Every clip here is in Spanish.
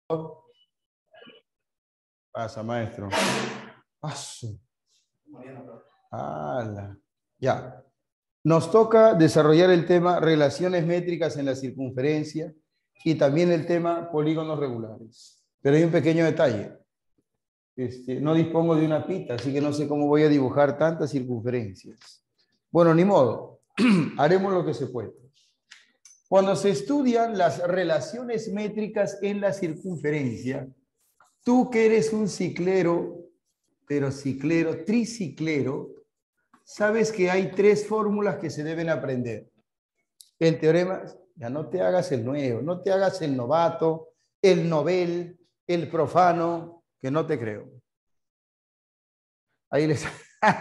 Pasa, maestro. Paso. ¡Hala! Ya. Nos toca desarrollar el tema relaciones métricas en la circunferencia y también el tema polígonos regulares. Pero hay un pequeño detalle. No dispongo de una pita, así que no sé cómo voy a dibujar tantas circunferencias. Bueno, ni modo. Haremos lo que se puede. Cuando se estudian las relaciones métricas en la circunferencia, tú que eres un ciclero, pero ciclero, triciclero, sabes que hay tres fórmulas que se deben aprender. El teorema, ya no te hagas el nuevo, no te hagas el novato, el novel, el profano, que no te creo. Ahí les...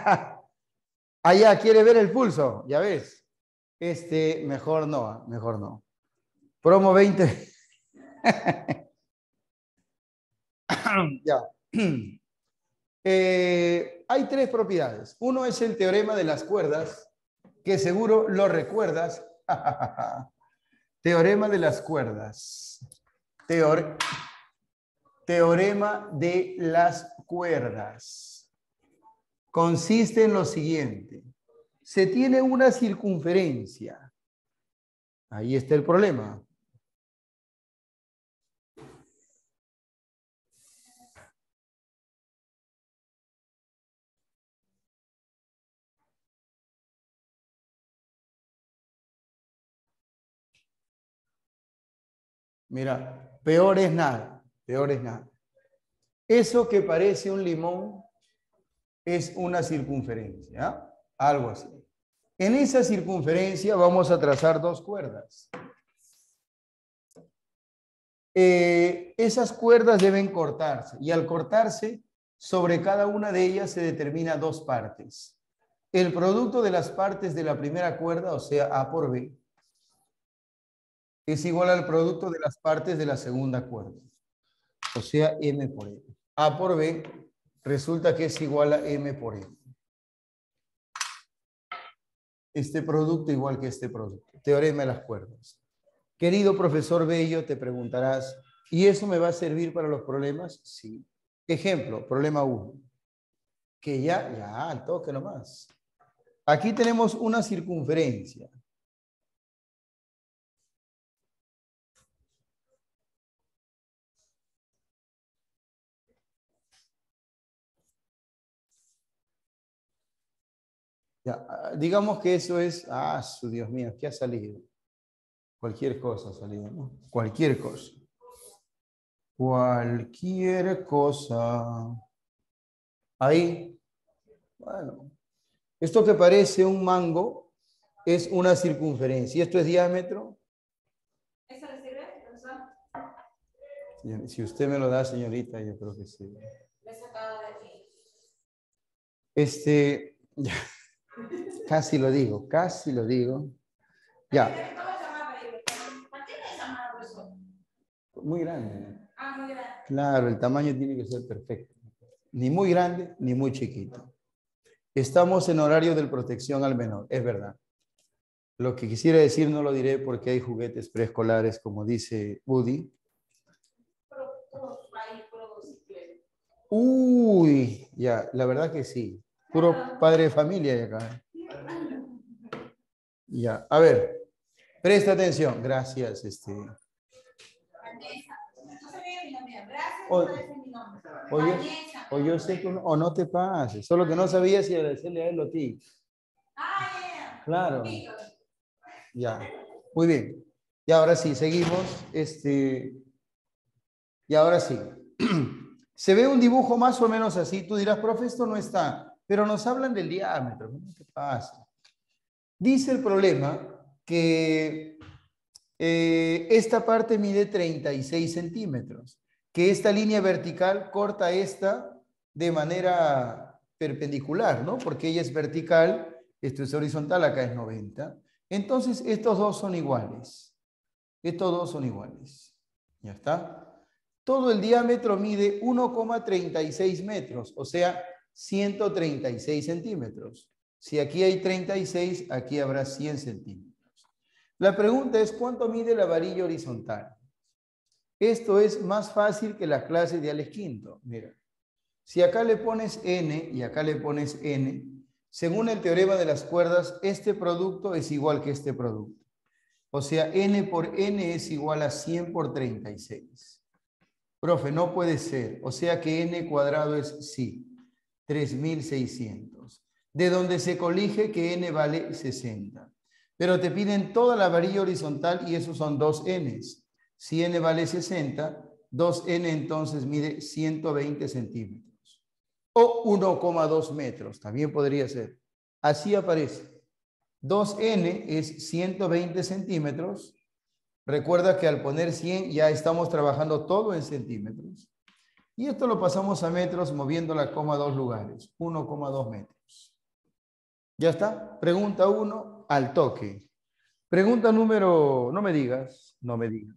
Allá quiere ver el pulso, ya ves. Mejor no, mejor no. Promo 20. Ya. Hay tres propiedades. Uno es el teorema de las cuerdas, que seguro lo recuerdas. Teorema de las cuerdas. Teorema de las cuerdas. Consiste en lo siguiente. Se tiene una circunferencia. Ahí está el problema. Mira, peor es nada, peor es nada. Eso que parece un limón es una circunferencia, ¿eh? Algo así. En esa circunferencia vamos a trazar dos cuerdas. Esas cuerdas deben cortarse y al cortarse, sobre cada una de ellas se determina dos partes. El producto de las partes de la primera cuerda, o sea, A por B, es igual al producto de las partes de la segunda cuerda, o sea, M por N. A por B resulta que es igual a M por N. Este producto igual que este producto. Teorema de las cuerdas. Querido profesor Bello, te preguntarás, ¿y eso me va a servir para los problemas? Sí. Ejemplo, problema 1. Que ya, al toque nomás. Aquí tenemos una circunferencia. Ya, digamos que eso es, su Dios mío, ¿qué ha salido? Cualquier cosa ha salido, ¿no? Cualquier cosa. Cualquier cosa. Ahí, bueno. Esto que parece un mango es una circunferencia. ¿Y esto es diámetro? ¿Eso le sirve, profesor? Si usted me lo da, señorita, yo creo que sí. Le he sacado de aquí. Ya, casi lo digo, casi lo digo. Ya. ¿Por qué me llama, profesor? Muy grande. Ah, muy grande. Claro, el tamaño tiene que ser perfecto. Ni muy grande, ni muy chiquito. Estamos en horario de protección al menor, es verdad. Lo que quisiera decir no lo diré porque hay juguetes preescolares, como dice Woody. Uy, ya, la verdad que sí. Puro padre de familia acá. Ya, a ver, presta atención. Gracias, No sabía mi nombre. Gracias por decir mi nombre. O yo sé que o no te pases, solo que no sabía si agradecerle a él o a ti. Ah, Claro. Ya, muy bien. Y ahora sí, seguimos. Y ahora sí. Se ve un dibujo más o menos así. Tú dirás, profe, esto no está. Pero nos hablan del diámetro. No te pasa. Dice el problema que esta parte mide 36 centímetros. Que esta línea vertical corta esta de manera perpendicular, ¿no? Porque ella es vertical, esto es horizontal, acá es 90. Entonces, estos dos son iguales. Estos dos son iguales. ¿Ya está? Todo el diámetro mide 1,36 metros, o sea, 136 centímetros. Si aquí hay 36, aquí habrá 100 centímetros. La pregunta es, ¿cuánto mide la varilla horizontal? Esto es más fácil que las clases de Alex Quinto. Mira, si acá le pones n y acá le pones n, según el teorema de las cuerdas, este producto es igual que este producto. O sea, n por n es igual a 100 por 36. Profe, no puede ser. O sea que n cuadrado es sí, 3600. De donde se colige que n vale 60. Pero te piden toda la varilla horizontal y esos son 2 n's. Si n vale 60, 2n entonces mide 120 centímetros. O 1,2 metros, también podría ser. Así aparece. 2n es 120 centímetros. Recuerda que al poner 100 ya estamos trabajando todo en centímetros. Y esto lo pasamos a metros moviendo la coma 2 lugares. 1,2 metros. ¿Ya está? Pregunta 1 al toque. Pregunta número... No me digas. No me digas.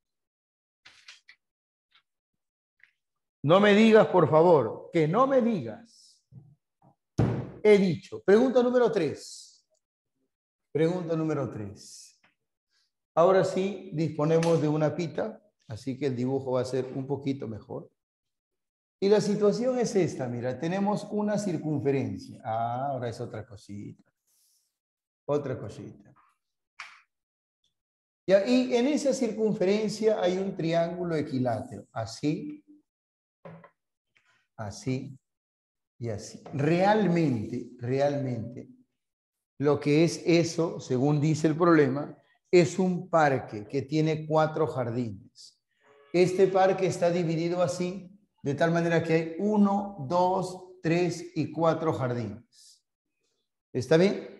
No me digas, por favor. Que no me digas. He dicho. Pregunta número 3. Pregunta número 3. Ahora sí disponemos de una pita, así que el dibujo va a ser un poquito mejor. Y la situación es esta, mira, tenemos una circunferencia. Ah, ahora es otra cosita. Otra cosita. Y en esa circunferencia hay un triángulo equilátero. Así, así y así. Realmente, lo que es eso, según dice el problema, es un parque que tiene 4 jardines. Este parque está dividido así, de tal manera que hay 1, 2, 3 y 4 jardines. ¿Está bien?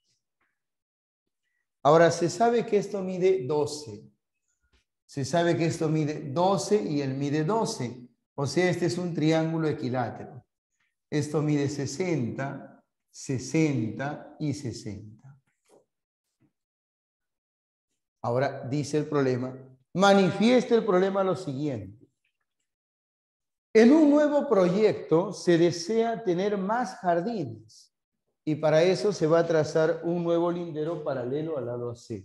Ahora, se sabe que esto mide 12. Se sabe que esto mide 12 y él mide 12. O sea, este es un triángulo equilátero. Esto mide 60, 60 y 60. Ahora dice el problema, manifiesta el problema lo siguiente. En un nuevo proyecto se desea tener más jardines y para eso se va a trazar un nuevo lindero paralelo al lado C.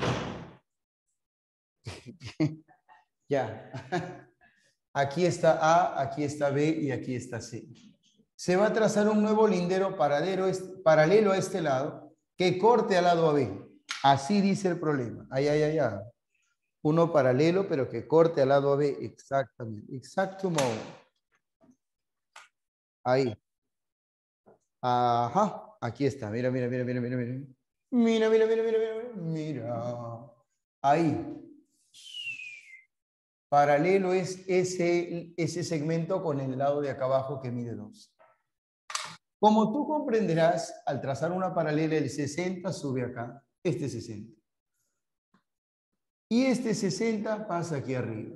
Ya. Aquí está A, aquí está B y aquí está C. Se va a trazar un nuevo lindero paralelo a este lado que corte al lado B. Así dice el problema. Ay. Uno paralelo, pero que corte al lado B. Exactamente. Exacto. Ahí. Ajá. Aquí está. Mira. Mira. Ahí. Paralelo es ese segmento con el lado de acá abajo que mide 2. Como tú comprenderás, al trazar una paralela, el 60 sube acá. Este 60. Y este 60 pasa aquí arriba.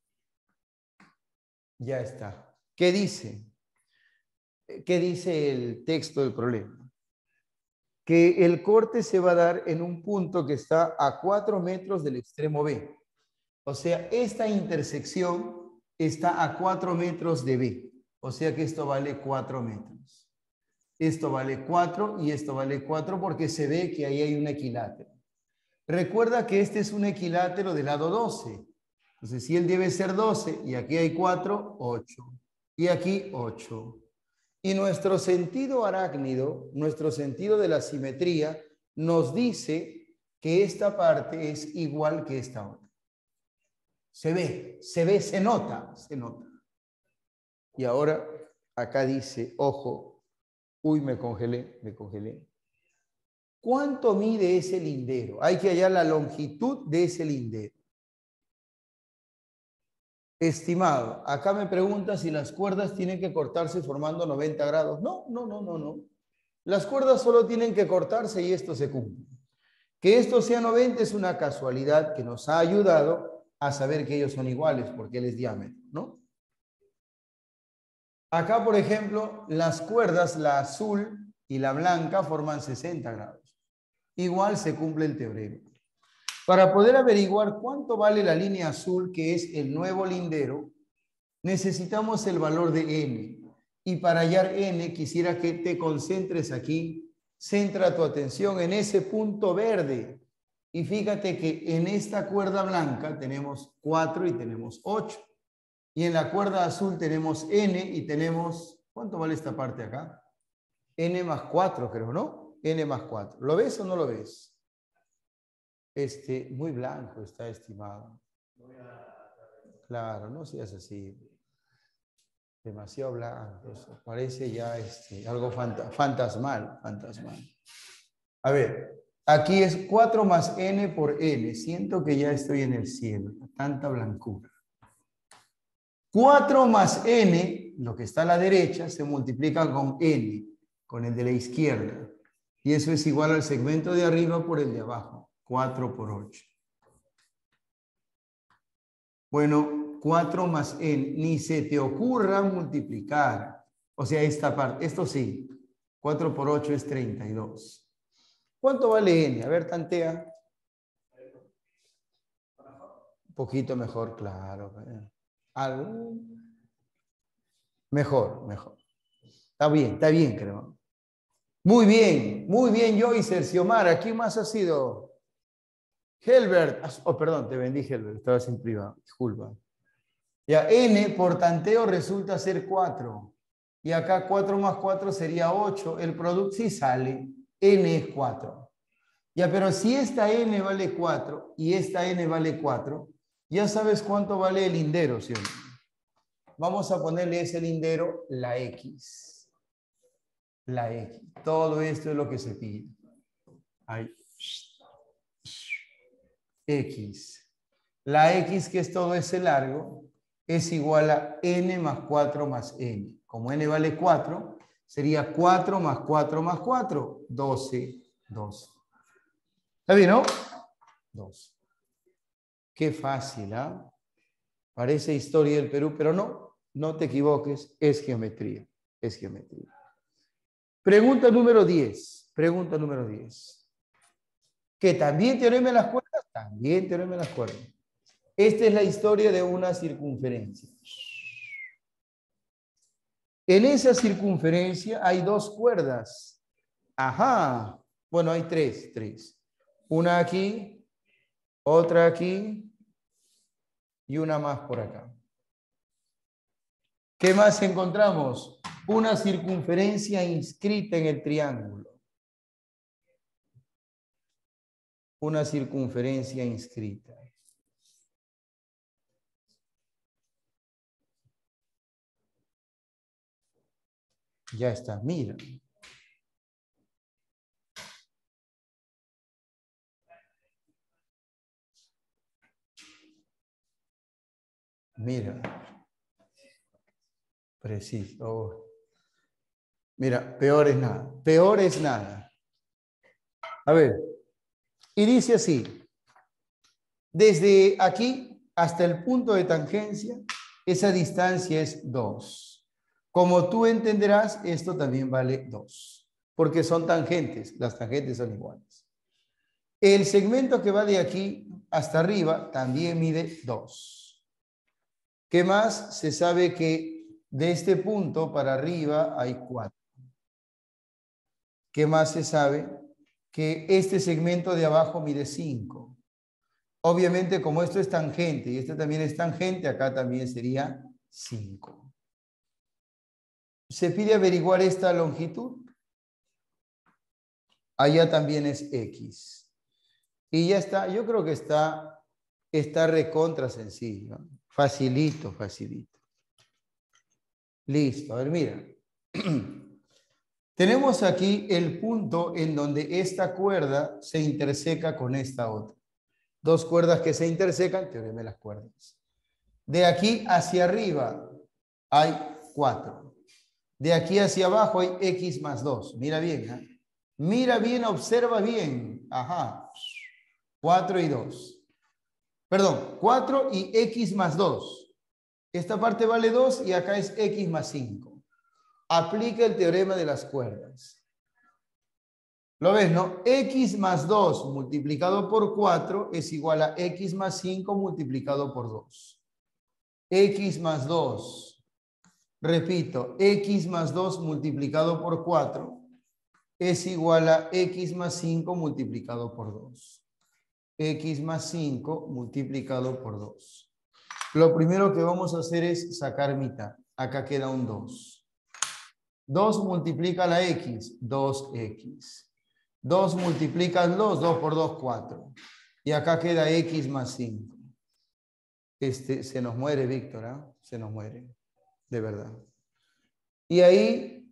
Ya está. ¿Qué dice? ¿Qué dice el texto del problema? Que el corte se va a dar en un punto que está a 4 metros del extremo B. O sea, esta intersección está a 4 metros de B. O sea que esto vale 4 metros. Esto vale 4 y esto vale 4 porque se ve que ahí hay un equilátero. Recuerda que este es un equilátero del lado 12. Entonces, si él debe ser 12 y aquí hay 4, 8. Y aquí 8. Y nuestro sentido arácnido, nuestro sentido de la simetría, nos dice que esta parte es igual que esta otra. Se nota. Y ahora acá dice, ojo, uy, me congelé. ¿Cuánto mide ese lindero? Hay que hallar la longitud de ese lindero. Estimado, acá me pregunta si las cuerdas tienen que cortarse formando 90 grados. No. Las cuerdas solo tienen que cortarse y esto se cumple. Que esto sea 90 es una casualidad que nos ha ayudado a saber que ellos son iguales porque él es diámetro, ¿no? Acá, por ejemplo, las cuerdas, la azul y la blanca, forman 60 grados. Igual se cumple el teorema. Para poder averiguar cuánto vale la línea azul, que es el nuevo lindero, necesitamos el valor de n. Y para hallar n, quisiera que te concentres aquí. Centra tu atención en ese punto verde Y fíjate que en esta cuerda blanca tenemos 4 y tenemos 8. Y en la cuerda azul tenemos n y tenemos, ¿cuánto vale esta parte acá? N más 4, creo, ¿no? N más 4. ¿Lo ves o no lo ves? Muy blanco está, estimado. Claro, no seas así. Demasiado blanco. Eso parece ya algo fantasmal. A ver, aquí es 4 más n por n. Siento que ya estoy en el cielo. Tanta blancura. 4 más n, lo que está a la derecha, se multiplica con n, con el de la izquierda. Y eso es igual al segmento de arriba por el de abajo. 4 por 8. Bueno, 4 más n. Ni se te ocurra multiplicar. O sea, esta parte. Esto sí. 4 por 8 es 32. ¿Cuánto vale n? A ver, tantea. Un poquito mejor, claro. Algo. Mejor. Está bien, creo. Muy bien, Joyce, Xiomara. ¿Quién más ha sido? Helbert. Oh, perdón, te vendí, Helbert. Estabas en privado. Disculpa. Ya, n por tanteo resulta ser 4. Y acá 4 más 4 sería 8. El producto sí sale. N es 4. Ya, pero si esta n vale 4 y esta n vale 4, ya sabes cuánto vale el lindero, ¿sí o no? Vamos a ponerle ese lindero la X. La X. Todo esto es lo que se pide. Ahí. X. La X, que es todo ese largo, es igual a n más 4 más n. Como n vale 4, sería 4 más 4 más 4. 12. ¿Está bien, no? 2. Qué fácil, ¿ah? Parece historia del Perú, pero no te equivoques, es geometría. Pregunta número 10. ¿Que también teorema de las cuerdas? También teorema de las cuerdas. Esta es la historia de una circunferencia. En esa circunferencia hay 2 cuerdas. Ajá. Bueno, hay 3. Una aquí, otra aquí y una más por acá. ¿Qué más encontramos? Una circunferencia inscrita en el triángulo. Una circunferencia inscrita. Ya está, mira. Mira. Preciso. Oh. Mira, peor es nada. A ver. Y dice así. Desde aquí hasta el punto de tangencia, esa distancia es 2. Como tú entenderás, esto también vale 2. Porque son tangentes. Las tangentes son iguales. El segmento que va de aquí hasta arriba también mide 2. ¿Qué más? Se sabe que de este punto para arriba hay 4. ¿Qué más se sabe? Que este segmento de abajo mide 5. Obviamente, como esto es tangente y este también es tangente, acá también sería 5. Se pide averiguar esta longitud. Allá también es X. Y ya está. Yo creo que está recontra sencillo. Facilito. Listo. A ver, mira. Tenemos aquí el punto en donde esta cuerda se interseca con esta otra. 2 cuerdas que se intersecan, teorema de las cuerdas. De aquí hacia arriba hay 4. De aquí hacia abajo hay X más 2. Mira bien, ¿eh? Mira bien, observa bien. Ajá. 4 y 2. Perdón, 4 y X más 2. Esta parte vale 2 y acá es X más 5. Aplica el teorema de las cuerdas. ¿Lo ves, no? X más 2 multiplicado por 4 es igual a X más 5 multiplicado por 2. X más 2. Repito, X más 2 multiplicado por 4 es igual a X más 5 multiplicado por 2. X más 5 multiplicado por 2. Lo primero que vamos a hacer es sacar mitad. Acá queda un 2. 2 multiplica la X, 2X. 2 multiplica el 2, 2 por 2, 4. Y acá queda X más 5. Se nos muere Víctor, ¿eh? Se nos muere, de verdad. Y ahí,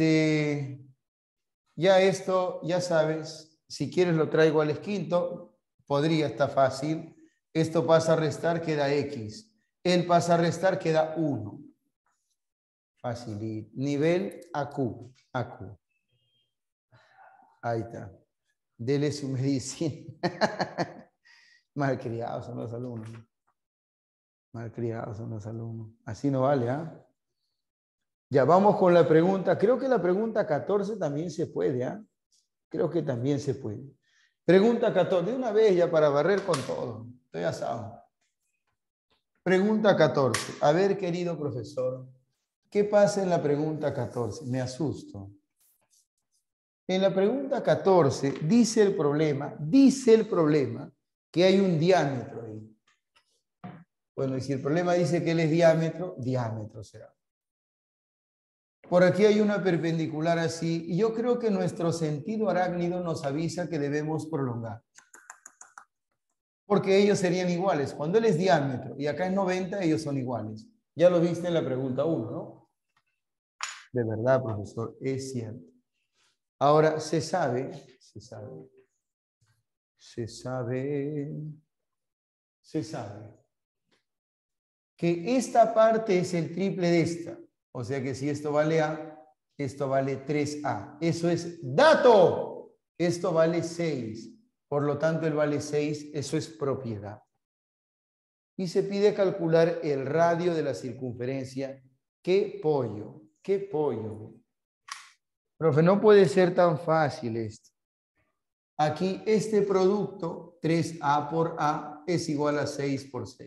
ya esto, ya sabes, si quieres lo traigo al quinto, podría, está fácil. Esto pasa a restar, queda X. El pasa a restar, queda 1. Fácil. Nivel AQ. AQ. Ahí está. Dele su medicina. Malcriados son los alumnos. Malcriados son los alumnos. Así no vale, ¿ah? Ya vamos con la pregunta. Creo que la pregunta 14 también se puede, ¿ah? Creo que también se puede. Pregunta 14. De una vez ya para barrer con todo. Estoy asado. Pregunta 14. A ver, querido profesor, ¿qué pasa en la pregunta 14? Me asusto. En la pregunta 14 dice el problema que hay un diámetro ahí. Bueno, y si el problema dice que él es diámetro, diámetro será. Por aquí hay una perpendicular así, y yo creo que nuestro sentido arácnido nos avisa que debemos prolongar. Porque ellos serían iguales. Cuando él es diámetro y acá es 90, ellos son iguales. Ya lo viste en la pregunta 1, ¿no? De verdad, profesor, es cierto. Ahora, se sabe que esta parte es el triple de esta. O sea que si esto vale A, esto vale 3A. Eso es dato. Esto vale 6. Por lo tanto, él vale 6. Eso es propiedad. Y se pide calcular el radio de la circunferencia. ¡Qué pollo! ¡Qué pollo! Profe, no puede ser tan fácil esto. Aquí este producto, 3A por A, es igual a 6 por 6.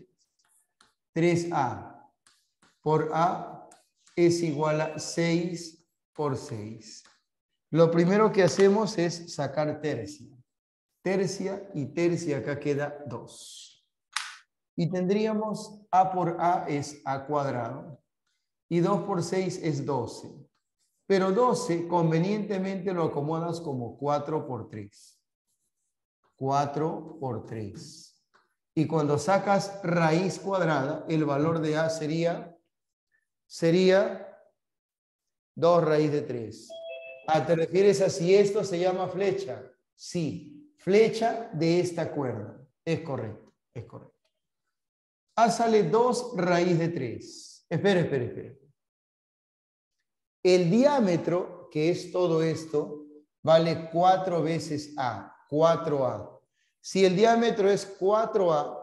3A por A es igual a 6 por 6. Lo primero que hacemos es sacar tercia. Tercia y tercia, acá queda 2. Y tendríamos A por A es A cuadrado. Y 2 por 6 es 12. Pero 12 convenientemente lo acomodas como 4 por 3. 4 por 3. Y cuando sacas raíz cuadrada, el valor de A sería 2 raíz de 3. ¿Te refieres a si esto se llama flecha? Sí, flecha de esta cuerda. Es correcto, es correcto. A sale 2 raíz de 3. Espera. El diámetro, que es todo esto, vale 4 veces A, 4A. Si el diámetro es 4A,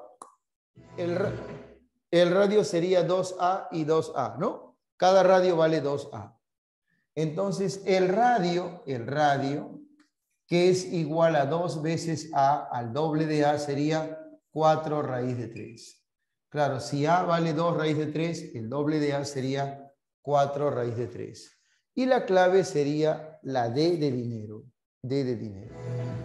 el radio sería 2A y 2A, ¿no? Cada radio vale 2A. Entonces, el radio, que es igual a 2 veces A al doble de A, sería 4 raíz de 3. Claro, si A vale 2 raíz de 3, el doble de A sería 4 raíz de 3. Y la clave sería la D de dinero. D de dinero.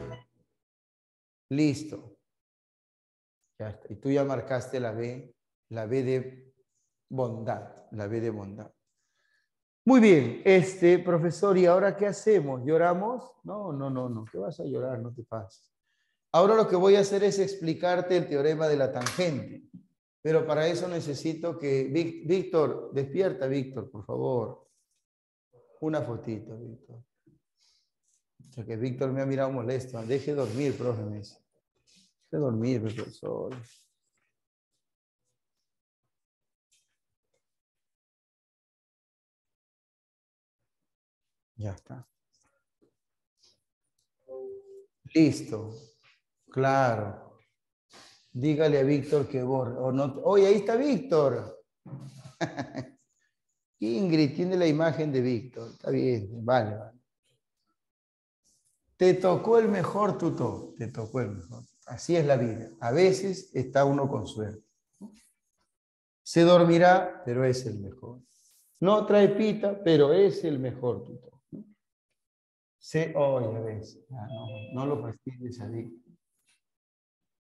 Listo. Ya está. Y tú ya marcaste la B de bondad. La B de bondad. Muy bien, profesor, ¿y ahora qué hacemos? ¿Lloramos? No. ¿Qué vas a llorar? No te pases. Ahora lo que voy a hacer es explicarte el teorema de la tangente. Pero para eso necesito que... Víctor, despierta, Víctor, por favor. Una fotito, Víctor. O sea que Víctor me ha mirado molesto. Deje dormir, profe. Deje dormir, profesor. Ya está. Listo. Claro. Dígale a Víctor que borre. O no. Oye, ahí está Víctor. Ingrid tiene la imagen de Víctor. Está bien. Vale. Te tocó el mejor tutor. Te tocó el mejor. Así es la vida. A veces está uno con suerte. Se dormirá, pero es el mejor. No trae pita, pero es el mejor tutor. Oye, ves. No lo fastidies a Víctor.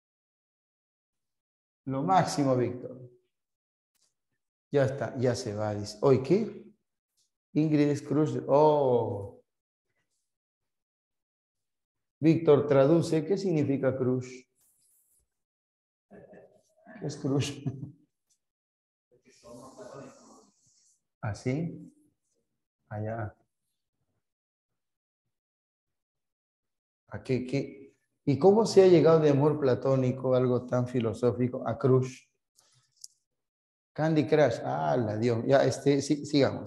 Lo máximo, Víctor. Ya está, ya se va. Dice. ¿Hoy qué? Ingrid es Cruz. Oh. Víctor traduce. ¿Qué significa cruz? ¿Qué es cruz? ¿Así? Allá. ¿A qué? ¿Y cómo se ha llegado de amor platónico, algo tan filosófico, a cruz? Candy Crush. Ah, la Dios. Ya, sigamos.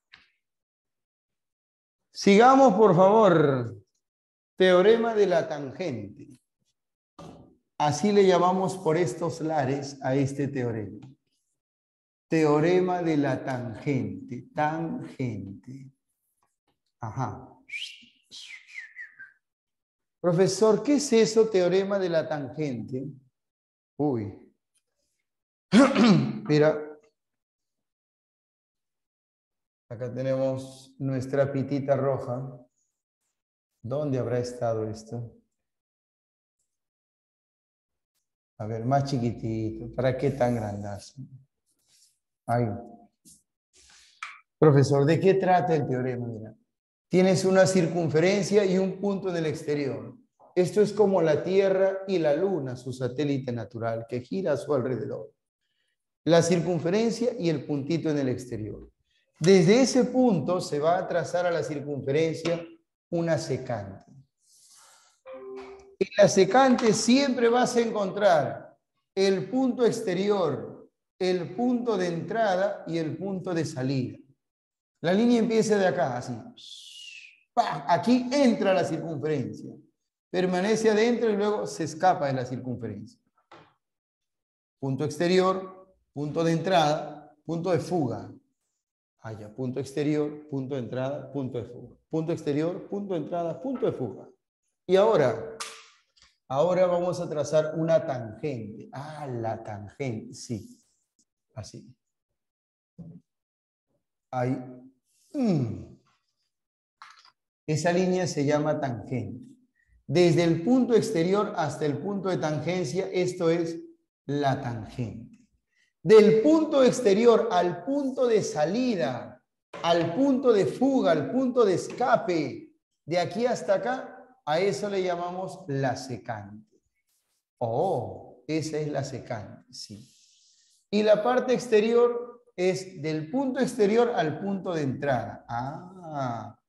Sigamos, por favor. Teorema de la tangente. Así le llamamos por estos lares a este teorema. Teorema de la tangente. Tangente. Ajá. Profesor, ¿qué es eso, teorema de la tangente? Uy. Mira. Acá tenemos nuestra pitita roja. ¿Dónde habrá estado esto? A ver, más chiquitito. ¿Para qué tan grandazo? Ahí. Profesor, ¿de qué trata el teorema? Mira. Tienes una circunferencia y un punto en el exterior. Esto es como la Tierra y la Luna, su satélite natural, que gira a su alrededor. La circunferencia y el puntito en el exterior. Desde ese punto se va a trazar a la circunferencia una secante. En la secante siempre vas a encontrar el punto exterior, el punto de entrada y el punto de salida. La línea empieza de acá, así. Aquí entra la circunferencia. Permanece adentro y luego se escapa de la circunferencia. Punto exterior, punto de entrada, punto de fuga. Allá, punto exterior, punto de entrada, punto de fuga. Punto exterior, punto de entrada, punto de fuga. Y ahora vamos a trazar una tangente. Ah, la tangente, sí. Así. Ahí. Esa línea se llama tangente. Desde el punto exterior hasta el punto de tangencia, esto es la tangente. Del punto exterior al punto de salida, al punto de fuga, al punto de escape, de aquí hasta acá, a eso le llamamos la secante. Oh, esa es la secante, sí. Y la parte exterior es del punto exterior al punto de entrada. Ah,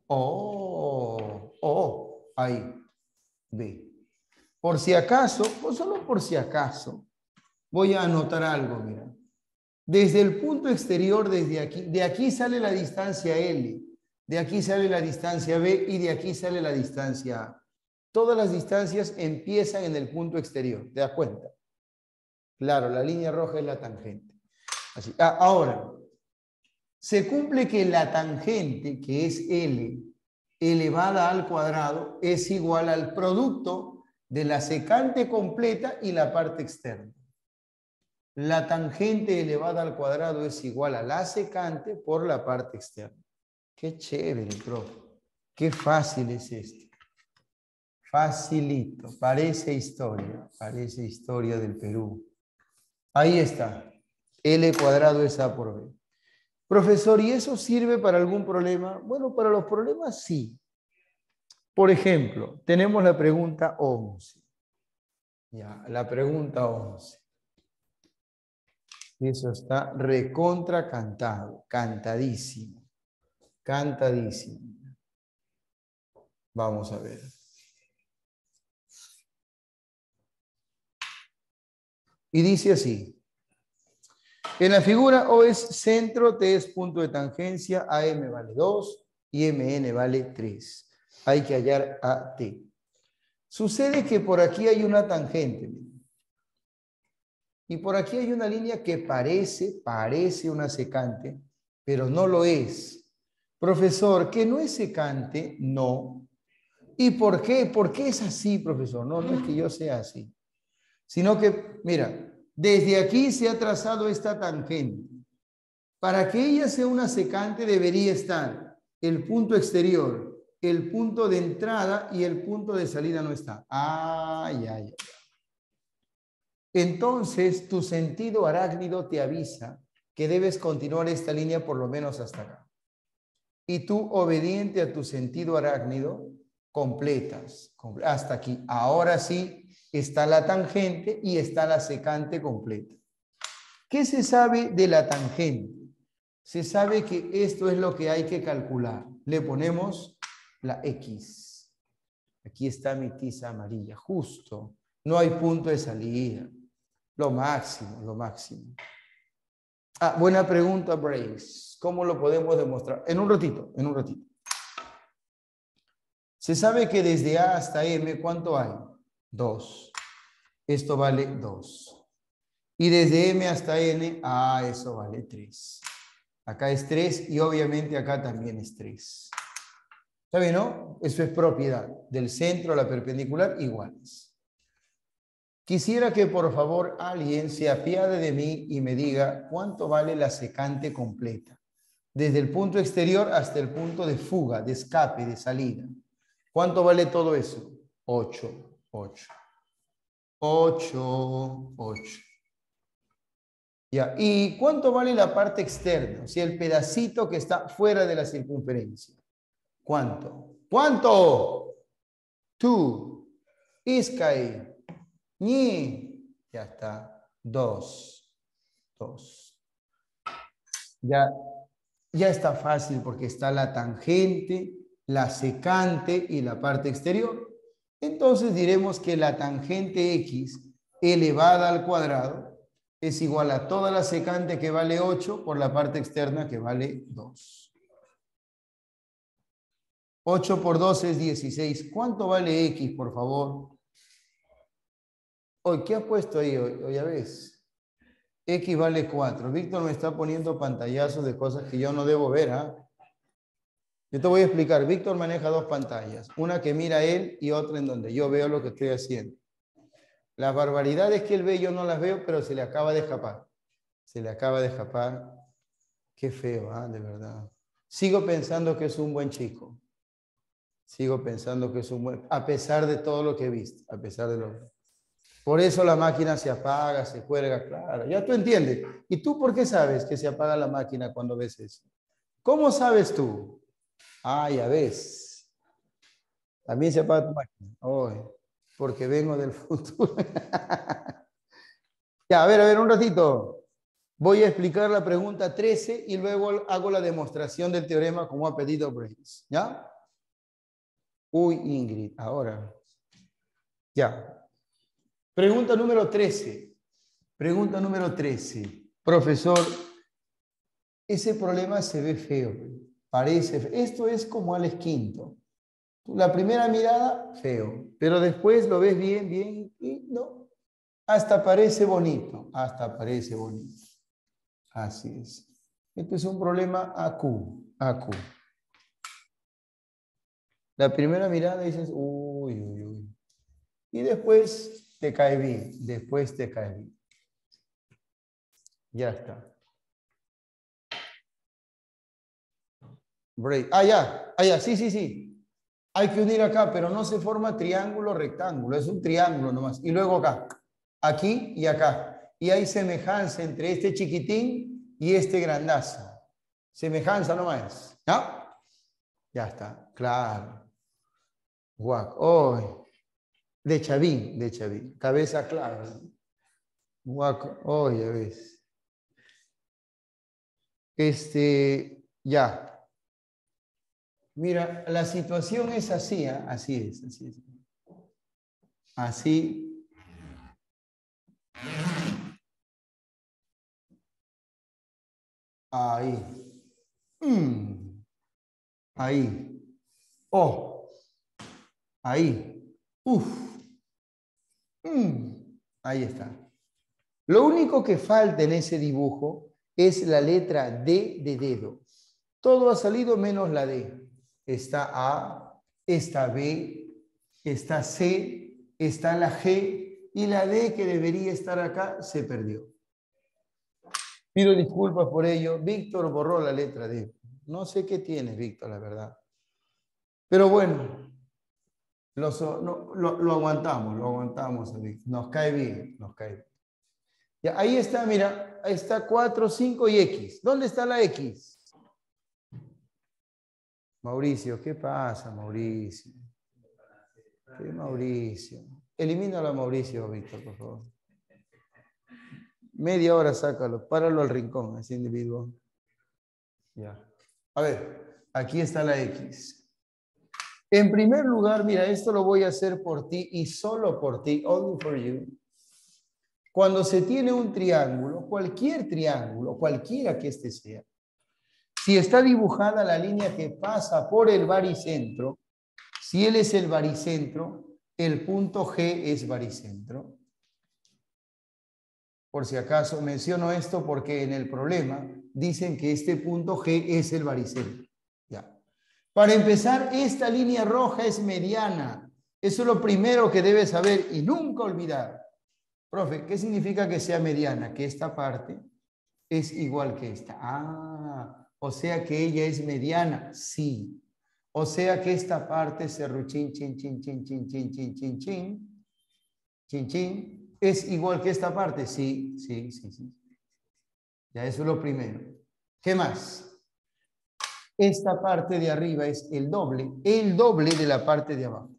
ahí, ve. Por si acaso, o solo por si acaso, voy a anotar algo, mira. Desde el punto exterior, desde aquí, de aquí sale la distancia L, de aquí sale la distancia B y de aquí sale la distancia A. Todas las distancias empiezan en el punto exterior, ¿te das cuenta? Claro, la línea roja es la tangente. Así. Ahora, se cumple que la tangente, que es L, elevada al cuadrado, es igual al producto de la secante completa y la parte externa. La tangente elevada al cuadrado es igual a la secante por la parte externa. Qué chévere, profe. Qué fácil es esto. Facilito. Parece historia del Perú. Ahí está. L cuadrado es A por B. Profesor, ¿y eso sirve para algún problema? Bueno, para los problemas sí. Por ejemplo, tenemos la pregunta 11. Ya, la pregunta 11. Eso está recontra cantado, cantadísimo, cantadísimo. Vamos a ver. Y dice así. En la figura O es centro, T es punto de tangencia, AM vale 2 y MN vale 3. Hay que hallar AT. Sucede que por aquí hay una tangente. Y por aquí hay una línea que parece una secante, pero no lo es. Profesor, ¿que no es secante? No. ¿Y por qué? ¿Por qué es así, profesor? No, no es que yo sea así. Sino que, mira, desde aquí se ha trazado esta tangente. Para que ella sea una secante debería estar el punto exterior, el punto de entrada y el punto de salida no está. entonces tu sentido arácnido te avisa que debes continuar esta línea por lo menos hasta acá. Y tú, obediente a tu sentido arácnido, completas hasta aquí. Ahora sí está la tangente y está la secante completa. ¿Qué se sabe de la tangente? Se sabe que esto es lo que hay que calcular. Le ponemos la X. Aquí está mi tiza amarilla, justo. No hay punto de salida. Lo máximo, lo máximo. Ah, buena pregunta, Brace. ¿Cómo lo podemos demostrar? En un ratito, en un ratito. Se sabe que desde A hasta M, ¿cuánto hay? 2. Esto vale 2. Y desde M hasta N, eso vale 3. Acá es 3 y obviamente acá también es 3. ¿Está bien, no? Eso es propiedad del centro a la perpendicular iguales. Quisiera que por favor alguien se apiade de mí y me diga cuánto vale la secante completa. Desde el punto exterior hasta el punto de fuga, de escape, de salida. ¿Cuánto vale todo eso? 8, 8. 8, 8. Ya. ¿Y cuánto vale la parte externa? O sea, el pedacito que está fuera de la circunferencia. ¿Cuánto? ¿Cuánto? Tú. Iskai. Ni. Ya está. 2. 2. Ya está fácil porque está la tangente, la secante y la parte exterior. Entonces diremos que la tangente X elevada al cuadrado es igual a toda la secante que vale 8 por la parte externa que vale 2. 8 por 2 es 16. ¿Cuánto vale X, por favor? Hoy, ¿qué ha puesto ahí? Hoy, ya ves. X vale 4. Víctor me está poniendo pantallazos de cosas que yo no debo ver, ¿ah? Yo te voy a explicar. Víctor maneja 2 pantallas. Una que mira él y otra en donde yo veo lo que estoy haciendo. Las barbaridades que él ve yo no las veo, pero se le acaba de escapar. Se le acaba de escapar. Qué feo, ¿ah? De verdad. Sigo pensando que es un buen chico. Sigo pensando que es un buen... A pesar de todo lo que he visto. A pesar de lo... Por eso la máquina se apaga, se cuelga, claro. Ya tú entiendes. ¿Y tú por qué sabes que se apaga la máquina cuando ves eso? ¿Cómo sabes tú? Ya ves. También se apaga tu máquina. Porque vengo del futuro. Ya, a ver, un ratito. Voy a explicar la pregunta 13 y luego hago la demostración del teorema como ha pedido Brace. ¿Ya? Uy, Ingrid, ahora. Ya. Pregunta número 13. Pregunta número 13. Profesor, ese problema se ve feo. Parece feo. Esto es como Alex Quinto. La primera mirada, feo. Pero después lo ves bien, bien y no. Hasta parece bonito. Hasta parece bonito. Así es. Este es un problema AQ. AQ. La primera mirada dices, uy, uy, uy. Y después te cae bien. Después te cae bien. Ya está. Break. Ya. Sí. Hay que unir acá, pero no se forma triángulo rectángulo. Es un triángulo nomás. Y luego acá. Aquí y acá. Y hay semejanza entre este chiquitín y este grandazo. Semejanza nomás. ¿No? Ya está. Claro. Guaco. De Chavín. Cabeza clara. Guaco. Ya ves. Ya. Mira, la situación es así, ¿eh? Así es. Así. Ahí. Ahí. Ahí. Ahí está. Lo único que falta en ese dibujo es la letra D de dedo. Todo ha salido menos la D. Está A, está B, está C, está la G y la D que debería estar acá se perdió. Pido disculpas por ello. Víctor borró la letra D. No sé qué tienes, Víctor, la verdad. Pero bueno, lo aguantamos, Víctor. Nos cae bien, Ya, ahí está, mira, ahí está 4, 5 y X. ¿Dónde está la X? Mauricio, ¿qué pasa, Mauricio? ¿Qué Mauricio? Elimínalo a Mauricio, Víctor, por favor. Media hora sácalo, páralo al rincón, ese individuo. Ya. A ver, aquí está la X. En primer lugar, mira, esto lo voy a hacer por ti y solo por ti, only for you. Cuando se tiene un triángulo, cualquiera que este sea, si está dibujada la línea que pasa por el baricentro, si él es el baricentro, el punto G es baricentro. Por si acaso menciono esto porque en el problema dicen que este punto G es el baricentro. Ya. Para empezar, esta línea roja es mediana. Eso es lo primero que debes saber y nunca olvidar. Profe, ¿qué significa que sea mediana? Que esta parte es igual que esta. Ah, o sea que ella es mediana. Sí. O sea que esta parte serruchín, chin, chin, chin, chin, chin, chin, chin, chin, chin, chin, es igual que esta parte. Sí, sí, sí, sí. Ya eso es lo primero. ¿Qué más? Esta parte de arriba es el doble de la parte de abajo.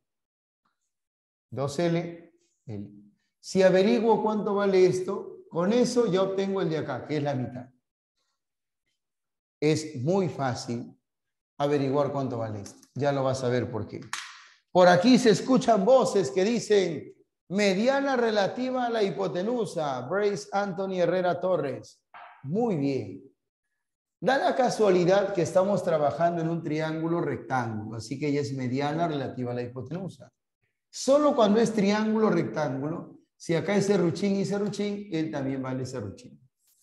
2L, L. Si averiguo cuánto vale esto, con eso ya obtengo el de acá, que es la mitad. Es muy fácil averiguar cuánto vale esto. Ya lo vas a ver por qué. Por aquí se escuchan voces que dicen mediana relativa a la hipotenusa. Brace Anthony Herrera Torres. Muy bien. Da la casualidad que estamos trabajando en un triángulo rectángulo, así que ella es mediana relativa a la hipotenusa. Solo cuando es triángulo rectángulo, si acá es serruchín y serruchín, él también vale serruchín.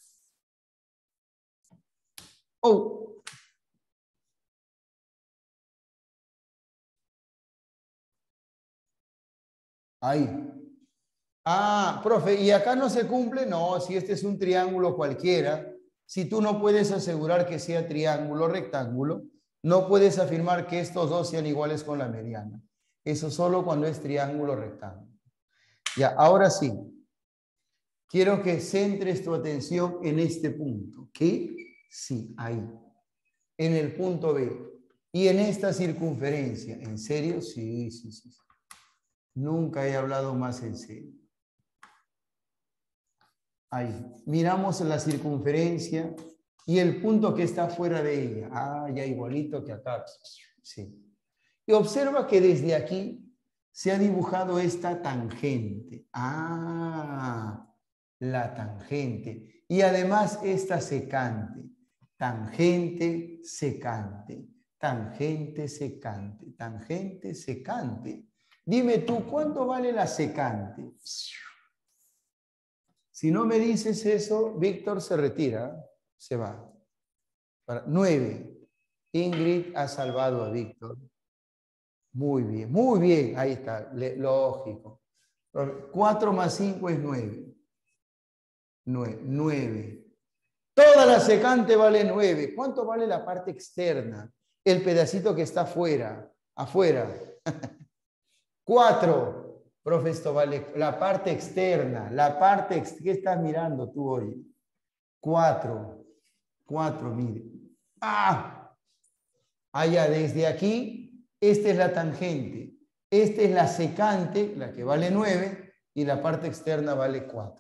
Oh. Ahí. Ah, profe, ¿y acá no se cumple? No, si este es un triángulo cualquiera, si tú no puedes asegurar que sea triángulo o rectángulo, no puedes afirmar que estos dos sean iguales con la mediana. Eso solo cuando es triángulo o rectángulo. Ya, ahora sí. Quiero que centres tu atención en este punto. ¿Qué? Sí, ahí. En el punto B. Y en esta circunferencia. ¿En serio? Sí, sí, sí. Nunca he hablado más en serio. Ahí. Miramos la circunferencia y el punto que está fuera de ella. Ah, ya igualito que acá. Sí. Y observa que desde aquí se ha dibujado esta tangente. Ah, la tangente. Y además esta secante. Tangente, secante. Tangente, secante. Tangente, secante. Dime tú, ¿cuánto vale la secante? Si no me dices eso, Víctor se retira, se va. 9. Ingrid ha salvado a Víctor. Muy bien, ahí está, lógico. 4 más 5 es 9. 9. Toda la secante vale 9. ¿Cuánto vale la parte externa? El pedacito que está afuera. 4. Profe, esto vale la parte externa. ¿Qué estás mirando tú hoy? 4, mire. ¡Ah! Allá desde aquí, esta es la tangente. Esta es la secante, la que vale 9, y la parte externa vale 4.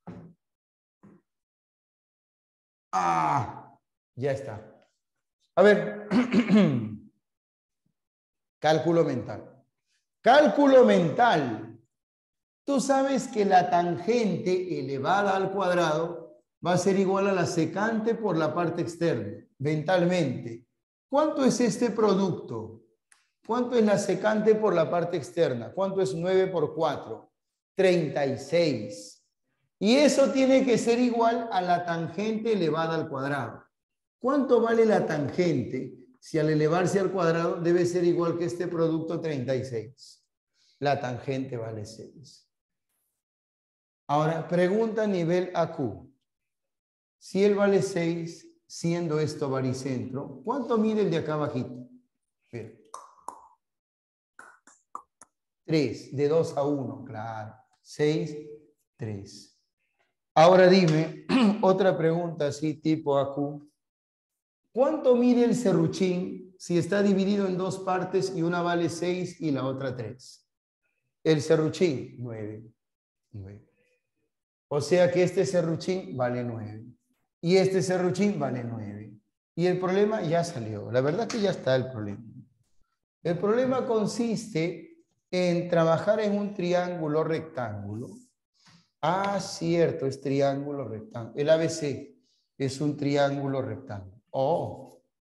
¡Ah! Ya está. A ver. Cálculo mental. Cálculo mental. Tú sabes que la tangente elevada al cuadrado va a ser igual a la secante por la parte externa, mentalmente. ¿Cuánto es este producto? ¿Cuánto es la secante por la parte externa? ¿Cuánto es 9 por 4? 36. Y eso tiene que ser igual a la tangente elevada al cuadrado. ¿Cuánto vale la tangente? Si al elevarse al cuadrado debe ser igual que este producto 36. La tangente vale 6. Ahora, pregunta nivel AQ. Si él vale 6, siendo esto baricentro, ¿cuánto mide el de acá abajito? 3, de 2 a 1, claro. 6, 3. Ahora dime, otra pregunta así tipo AQ. ¿Cuánto mide el serruchín si está dividido en dos partes y una vale 6 y la otra 3? El serruchín, 9. O sea que este serruchín vale 9. Y este serruchín vale 9. Y el problema ya salió. La verdad que ya está el problema. El problema consiste en trabajar en un triángulo rectángulo. Ah, cierto, es triángulo rectángulo. El ABC es un triángulo rectángulo. Oh.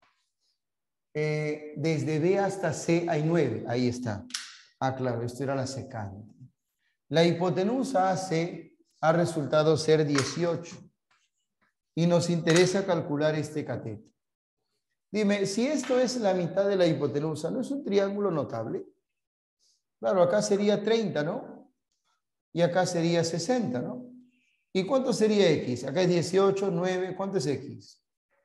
Desde B hasta C hay 9. Ahí está. Ah, claro, esto era la secante. La hipotenusa AC ha resultado ser 18. Y nos interesa calcular este cateto. Dime, si esto es la mitad de la hipotenusa, ¿no es un triángulo notable? Claro, acá sería 30, ¿no? Y acá sería 60, ¿no? ¿Y cuánto sería X? Acá es 18, 9, ¿cuánto es X?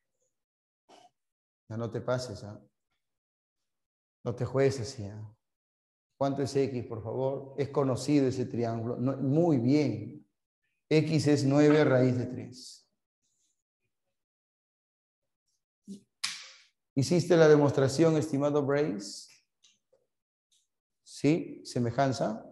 Ya no te pases, ¿ah? No te juegues así, ¿ah? ¿Cuánto es X, por favor? Es conocido ese triángulo. No, muy bien. X es 9 raíz de 3. ¿Hiciste la demostración, estimado Brace? ¿Sí? ¿Semejanza?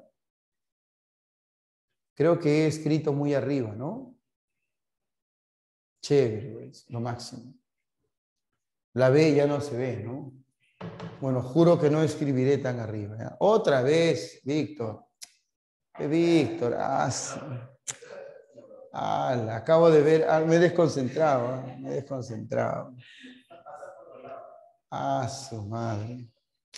Creo que he escrito muy arriba, ¿no? Chévere, Brace, lo máximo. La B ya no se ve, ¿no? Bueno, juro que no escribiré tan arriba. ¿Ya? Otra vez, Víctor. Víctor, acabo de ver, me he desconcentrado, me he desconcentrado. Su madre.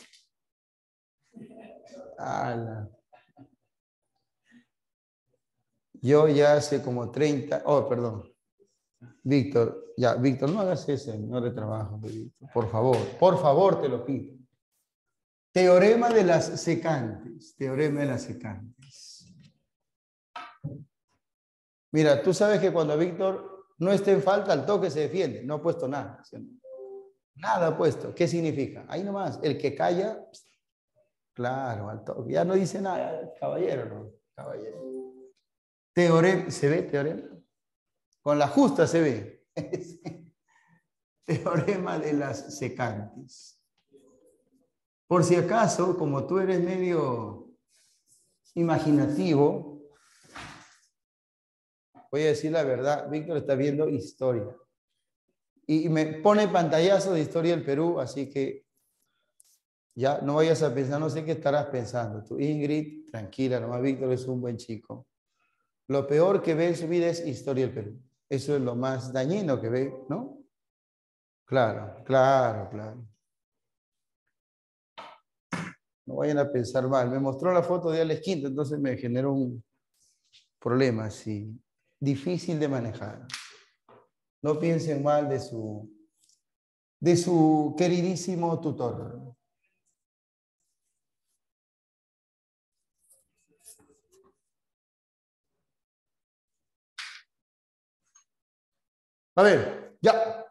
Yo ya hace como 30, perdón. Víctor, ya, Víctor, no hagas eso, no de trabajo, Víctor. Por favor, te lo pido. Teorema de las secantes, teorema de las secantes. Mira, tú sabes que cuando Víctor no esté en falta, al toque se defiende, no ha puesto nada. ¿Sí? Nada ha puesto. ¿Qué significa? Ahí nomás, el que calla, claro, al toque. Ya no dice nada, caballero, ¿no? Caballero. Teorema, ¿se ve teorema? Con la justa se ve. Teorema de las secantes. Por si acaso, como tú eres medio imaginativo, voy a decir la verdad, Víctor está viendo historia. Y me pone pantallazo de historia del Perú, así que ya no vayas a pensar, no sé qué estarás pensando. Tú, Ingrid, tranquila, nomás Víctor es un buen chico. Lo peor que ve en su vida es historia del Perú. Eso es lo más dañino que ve, ¿no? Claro, claro, claro. No vayan a pensar mal. Me mostró la foto de Alex Quinto, entonces me generó un problema así, difícil de manejar. No piensen mal de su queridísimo tutor. A ver, ya.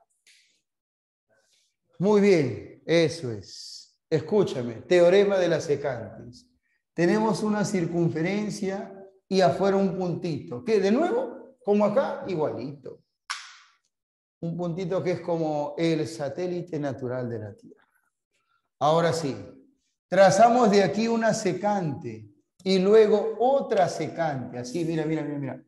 Muy bien, eso es. Escúchame, teorema de las secantes. Tenemos una circunferencia y afuera un puntito. ¿Qué? De nuevo, como acá, igualito. Un puntito que es como el satélite natural de la Tierra. Ahora sí, trazamos de aquí una secante y luego otra secante. Así, mira, mira, mira, mira.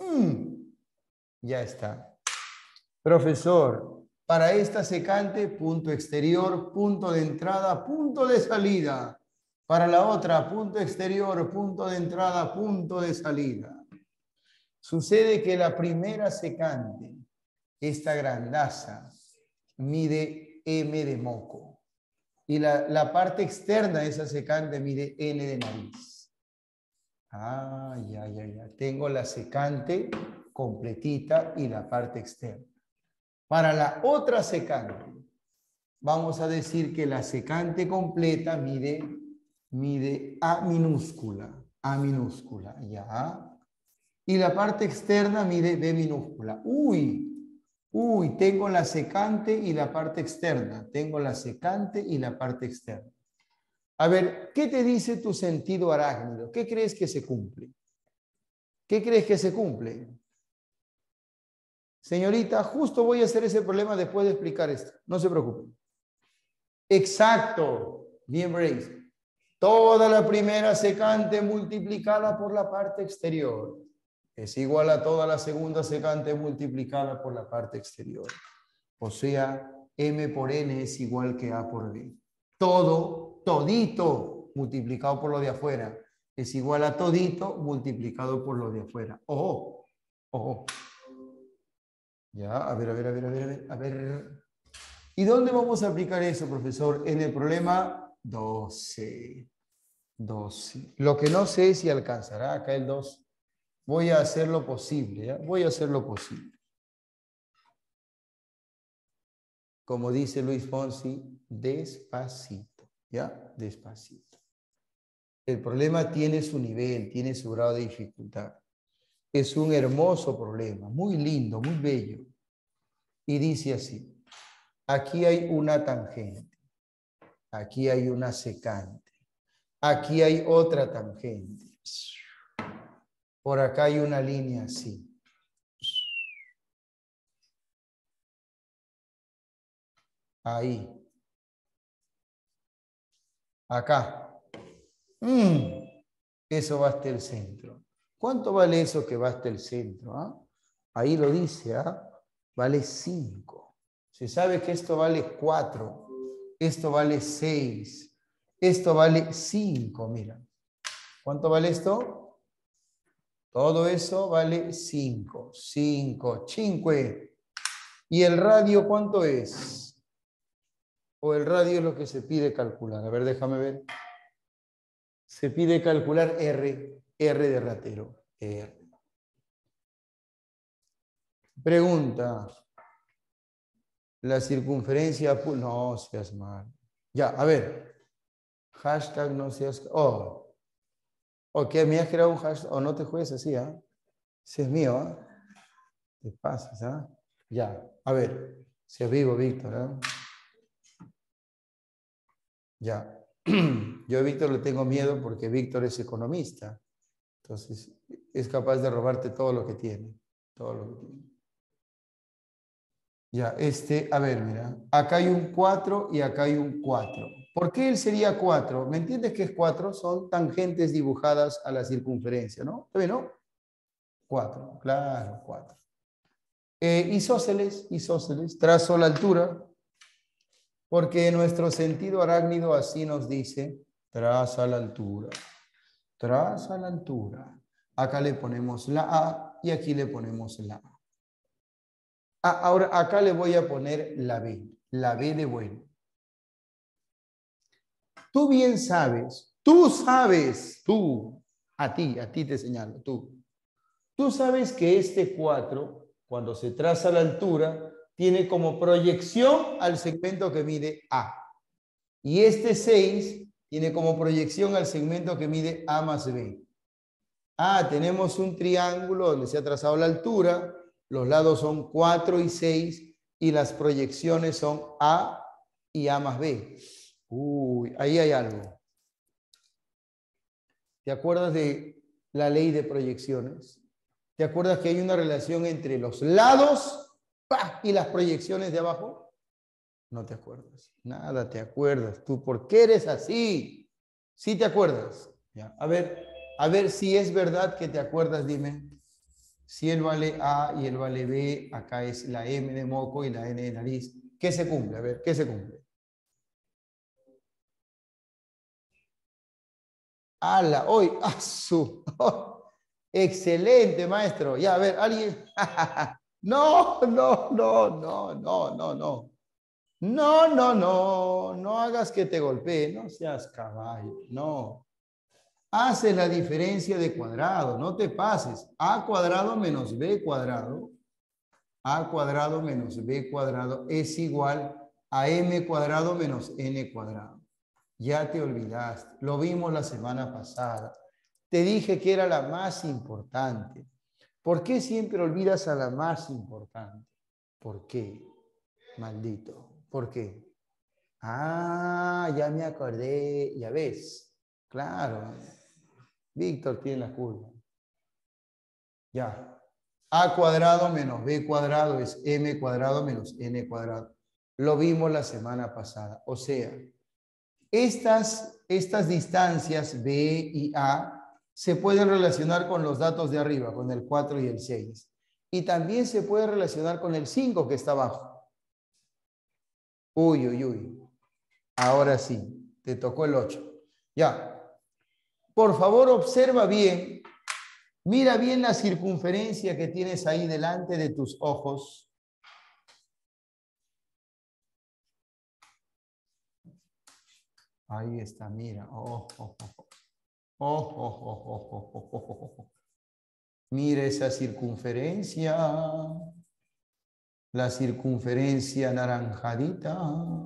Ya está. Profesor, para esta secante, punto exterior, punto de entrada, punto de salida. Para la otra, punto exterior, punto de entrada, punto de salida. Sucede que la primera secante, esta grandaza, mide M de moco. Y la parte externa de esa secante mide N de nariz. Ya. Tengo la secante completita y la parte externa. Para la otra secante, vamos a decir que la secante completa mide A minúscula, ya. Y la parte externa mide B minúscula. Tengo la secante y la parte externa. Tengo la secante y la parte externa. A ver, ¿qué te dice tu sentido arácnido? ¿Qué crees que se cumple? ¿Qué crees que se cumple? Señorita, justo voy a hacer ese problema después de explicar esto. No se preocupe. Exacto. Bien, Brace. Toda la primera secante multiplicada por la parte exterior es igual a toda la segunda secante multiplicada por la parte exterior. O sea, M por N es igual que A por B. Todo, todito, multiplicado por lo de afuera, es igual a todito multiplicado por lo de afuera. Ojo, ojo. Ya, a ver. ¿Y dónde vamos a aplicar eso, profesor? En el problema 12. 12. Lo que no sé es si alcanzará acá el 2. Voy a hacer lo posible, ¿ya? Voy a hacer lo posible. Como dice Luis Fonsi, despacito, ¿ya? Despacito. El problema tiene su nivel, tiene su grado de dificultad. Es un hermoso problema, muy lindo, muy bello. Y dice así, aquí hay una tangente, aquí hay una secante, aquí hay otra tangente. Por acá hay una línea así. Ahí. Acá. Eso va hasta el centro. ¿Cuánto vale eso que va hasta el centro? ¿Ah? Ahí lo dice, ¿ah? Vale 5. Se sabe que esto vale 4. Esto vale 6. Esto vale 5, mira. ¿Cuánto vale esto? Todo eso vale 5. 5. ¿Y el radio cuánto es? O el radio es lo que se pide calcular. A ver, déjame ver. Se pide calcular R de ratero. R. Pregunta. La circunferencia... No seas mal. Ya, a ver. Hashtag no seas... Oh. Ok, me has creado un hashtag. O no te juegues así, ¿ah? Ese es mío, ¿ah? Te pasas, ¿ah? Ya, a ver. Seas vivo, Víctor, ¿ah? Ya. Yo a Víctor le tengo miedo porque Víctor es economista. Entonces, es capaz de robarte todo lo que tiene. Todo lo que tiene. Ya, a ver, mira. Acá hay un 4 y acá hay un 4. ¿Por qué él sería 4? ¿Me entiendes que es 4? Son tangentes dibujadas a la circunferencia, ¿no? ¿Está bien, no? 4, claro, 4. Isósceles, trazo la altura, porque nuestro sentido arácnido así nos dice, traza la altura. Traza la altura. Acá le ponemos la A y aquí le ponemos la A. Ahora acá le voy a poner la B de bueno. Tú bien sabes, a ti te señalo, tú sabes que este 4, cuando se traza la altura, tiene como proyección al segmento que mide A. Y este 6 tiene como proyección al segmento que mide A más B. Tenemos un triángulo donde se ha trazado la altura, los lados son 4 y 6 y las proyecciones son A y A más B. Uy, ahí hay algo. ¿Te acuerdas de la ley de proyecciones? ¿Te acuerdas que hay una relación entre los lados y las proyecciones de abajo? No te acuerdas. Nada te acuerdas. ¿Tú por qué eres así? ¿Sí te acuerdas? Ya. A ver si es verdad que te acuerdas, dime. Si él vale A y él vale B, acá es la M de moco y la N de nariz. ¿Qué se cumple? A ver, ¿qué se cumple? ¡Hala! ¡Hoy! ¡Asu! Excelente, maestro. Ya, a ver, alguien. No. No hagas que te golpee. No seas caballo. No. Hace la diferencia de cuadrado. No te pases. A cuadrado menos B cuadrado. A cuadrado menos B cuadrado es igual a M cuadrado menos N cuadrado. Ya te olvidaste. Lo vimos la semana pasada. Te dije que era la más importante. ¿Por qué siempre olvidas a la más importante? ¿Por qué? Maldito. ¿Por qué? Ya me acordé. Ya ves. Claro. Víctor tiene la culpa. Ya. A cuadrado menos B cuadrado es M cuadrado menos N cuadrado. Lo vimos la semana pasada. O sea, estas distancias B y A se pueden relacionar con los datos de arriba, con el 4 y el 6. Y también se puede relacionar con el 5 que está abajo. Uy, uy, uy. Ahora sí, te tocó el 8. Ya. Por favor, observa bien. Mira bien la circunferencia que tienes ahí delante de tus ojos. Ahí está, mira. Oh, oh, oh. Oh, oh, oh, oh, oh, oh, oh, oh. Mira esa circunferencia. La circunferencia naranjadita.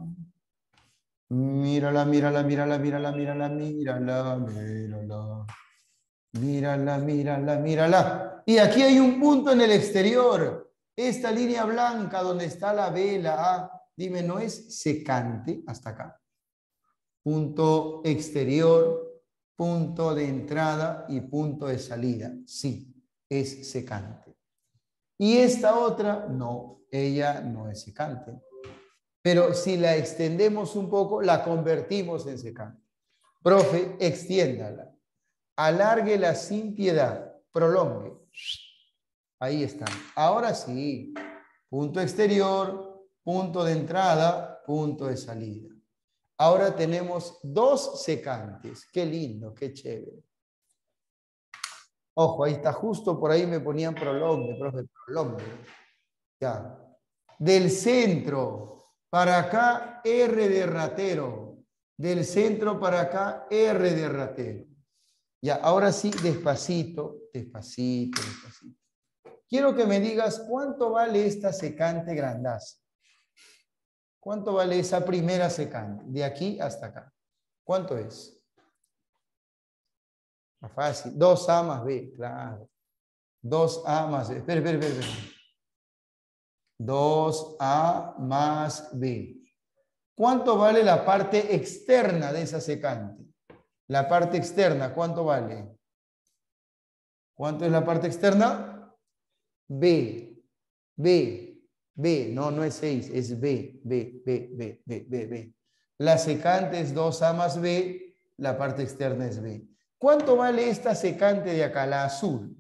Mírala, mírala, mírala, mírala, mírala, mírala, mírala. Mírala, mírala, mírala. Y aquí hay un punto en el exterior. Esta línea blanca donde está la B, la A. Dime, ¿no es secante hasta acá? Punto exterior, punto de entrada y punto de salida. Sí, es secante. Y esta otra, no, ella no es secante. Pero si la extendemos un poco, la convertimos en secante. Profe, extiéndala. Alárguela sin piedad. Prolongue. Ahí están. Ahora sí. Punto exterior, punto de entrada, punto de salida. Ahora tenemos dos secantes. Qué lindo, qué chévere. Ojo, ahí está, justo por ahí me ponían prolongue, profe, prolongue. Ya. Del centro para acá, R de ratero. Del centro para acá, R de ratero. Ya, ahora sí, despacito, despacito, despacito. Quiero que me digas cuánto vale esta secante grandaza. ¿Cuánto vale esa primera secante? De aquí hasta acá. ¿Cuánto es? Más fácil. 2A más B, claro. 2A más B. Espera. 2A más B. ¿Cuánto vale la parte externa de esa secante? La parte externa, ¿cuánto vale? ¿Cuánto es la parte externa? B. No, no es 6, es B. La secante es 2A más B, la parte externa es B. ¿Cuánto vale esta secante de acá, la azul?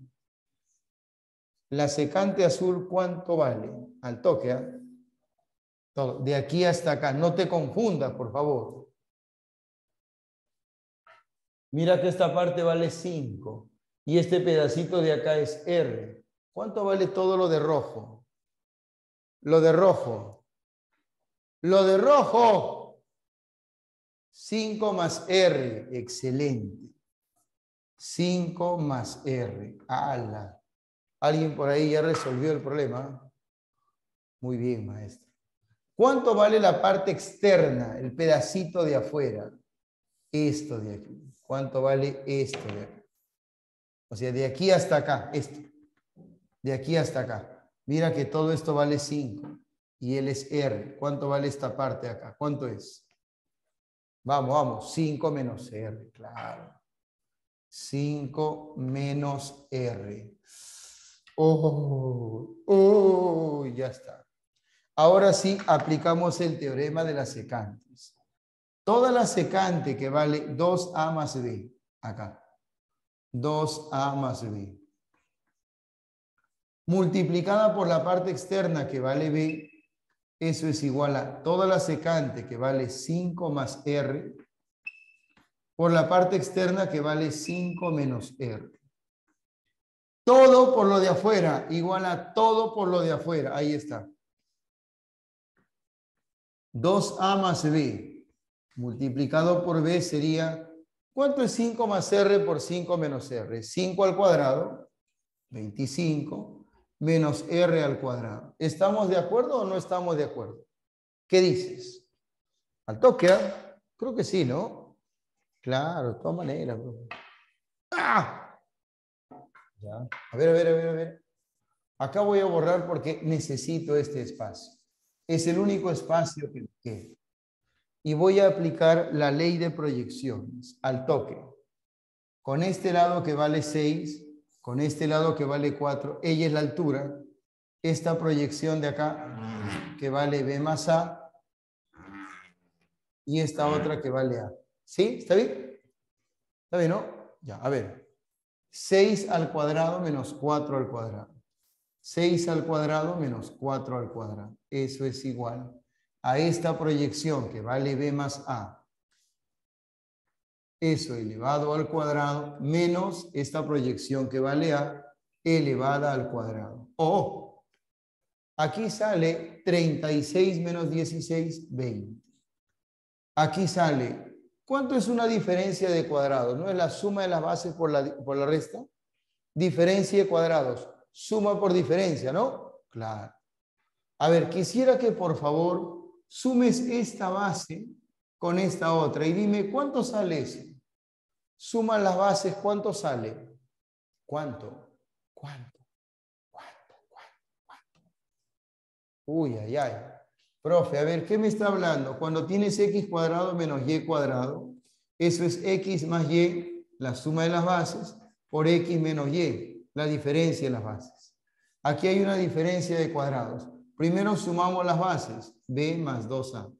La secante azul, ¿cuánto vale? Al toque, ¿eh? Todo. De aquí hasta acá. No te confundas, por favor. Mira que esta parte vale 5. Y este pedacito de acá es R. ¿Cuánto vale todo lo de rojo? Lo de rojo. Lo de rojo. 5 más R. Excelente. 5 más R. ¡Hala! ¿Alguien por ahí ya resolvió el problema? Muy bien, maestro. ¿Cuánto vale la parte externa, el pedacito de afuera? Esto de aquí. ¿Cuánto vale esto de aquí? O sea, de aquí hasta acá, esto. De aquí hasta acá. Mira que todo esto vale 5. Y él es R. ¿Cuánto vale esta parte acá? ¿Cuánto es? Vamos. 5 menos R, claro. 5 menos R. Oh, ya está. Ahora sí aplicamos el teorema de las secantes. Toda la secante que vale 2A más B, acá. 2A más B. Multiplicada por la parte externa que vale B, eso es igual a toda la secante que vale 5 más R por la parte externa que vale 5 menos R. Todo por lo de afuera, igual a todo por lo de afuera. Ahí está. 2A más B multiplicado por B sería, ¿cuánto es 5 más R por 5 menos R? 5 al cuadrado, 25, menos R al cuadrado. ¿Estamos de acuerdo o no estamos de acuerdo? ¿Qué dices? ¿Al toque? Creo que sí, ¿no? Claro, de todas maneras. ¡Ah! Ya. A ver. Acá voy a borrar porque necesito este espacio. Es el único espacio que me queda. Y voy a aplicar la ley de proyecciones al toque. Con este lado que vale 6, con este lado que vale 4, ella es la altura, esta proyección de acá que vale B más A y esta otra que vale A. ¿Sí? ¿Está bien? ¿Está bien, no? Ya, a ver. 6 al cuadrado menos 4 al cuadrado. 6 al cuadrado menos 4 al cuadrado. Eso es igual a esta proyección que vale B más A. Eso elevado al cuadrado menos esta proyección que vale A elevada al cuadrado. O aquí sale 36 menos 16, 20. Aquí sale, ¿cuánto es una diferencia de cuadrados? ¿No es la suma de las bases por la resta? Diferencia de cuadrados. Suma por diferencia, ¿no? Claro. A ver, quisiera que por favor sumes esta base con esta otra y dime, ¿cuánto sale eso? Suman las bases, ¿cuánto sale? ¿Cuánto? ¿Cuánto? ¿Cuánto? ¿Cuánto? Uy, ay, ay. Profe, a ver, ¿qué me está hablando? Cuando tienes x cuadrado menos y cuadrado, eso es x más y, la suma de las bases, por x menos y, la diferencia de las bases. Aquí hay una diferencia de cuadrados. Primero sumamos las bases, b más 2a.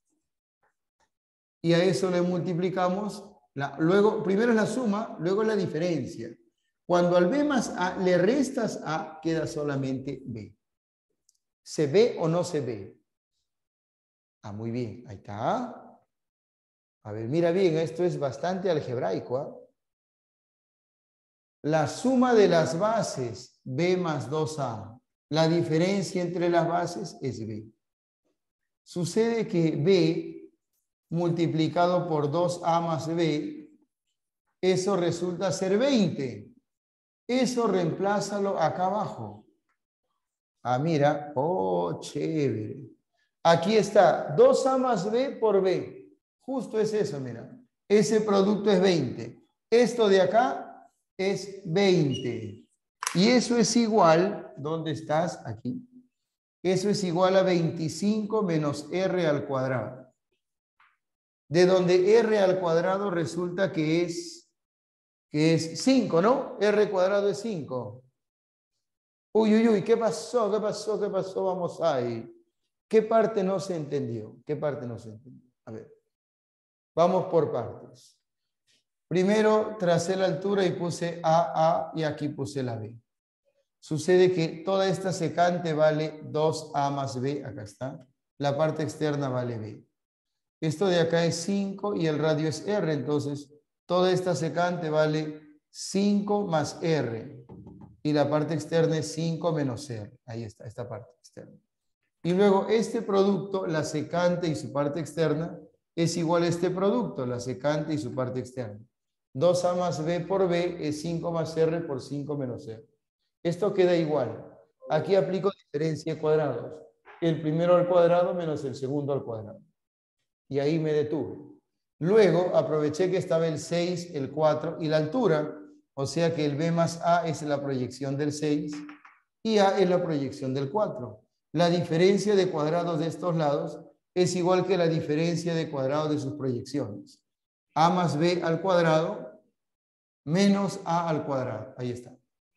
Y a eso le multiplicamos. Luego, primero es la suma, luego es la diferencia. Cuando al b más a le restas a, queda solamente b. ¿Se ve o no se ve? Ah, muy bien, ahí está. A ver, mira bien, esto es bastante algebraico. ¿Eh? La suma de las bases, b más 2a. La diferencia entre las bases es b. Sucede que b multiplicado por 2a más b, eso resulta ser 20. Eso reemplázalo acá abajo. Ah, mira, oh, chévere. Aquí está, 2a más b por b. Justo es eso, mira. Ese producto es 20. Esto de acá es 20. Y eso es igual, ¿dónde estás? Aquí. Eso es igual a 25 menos r al cuadrado. De donde r al cuadrado resulta que es 5, ¿no? R cuadrado es 5. Uy, uy, uy, ¿qué pasó? ¿Qué pasó? ¿Qué pasó? Vamos ahí. ¿Qué parte no se entendió? ¿Qué parte no se entendió? A ver, vamos por partes. Primero tracé la altura y puse A y aquí puse la B. Sucede que toda esta secante vale 2A más B, acá está. La parte externa vale B. Esto de acá es 5 y el radio es R, entonces toda esta secante vale 5 más R. Y la parte externa es 5 menos R. Ahí está, esta parte externa. Y luego este producto, la secante y su parte externa, es igual a este producto, la secante y su parte externa. 2A más B por B es 5 más R por 5 menos R. Esto queda igual. Aquí aplico diferencia de cuadrados. El primero al cuadrado menos el segundo al cuadrado. Y ahí me detuve. Luego aproveché que estaba el 6, el 4 y la altura, o sea que el B más A es la proyección del 6 y A es la proyección del 4. La diferencia de cuadrados de estos lados es igual que la diferencia de cuadrados de sus proyecciones. A más B al cuadrado menos A al cuadrado. Ahí está.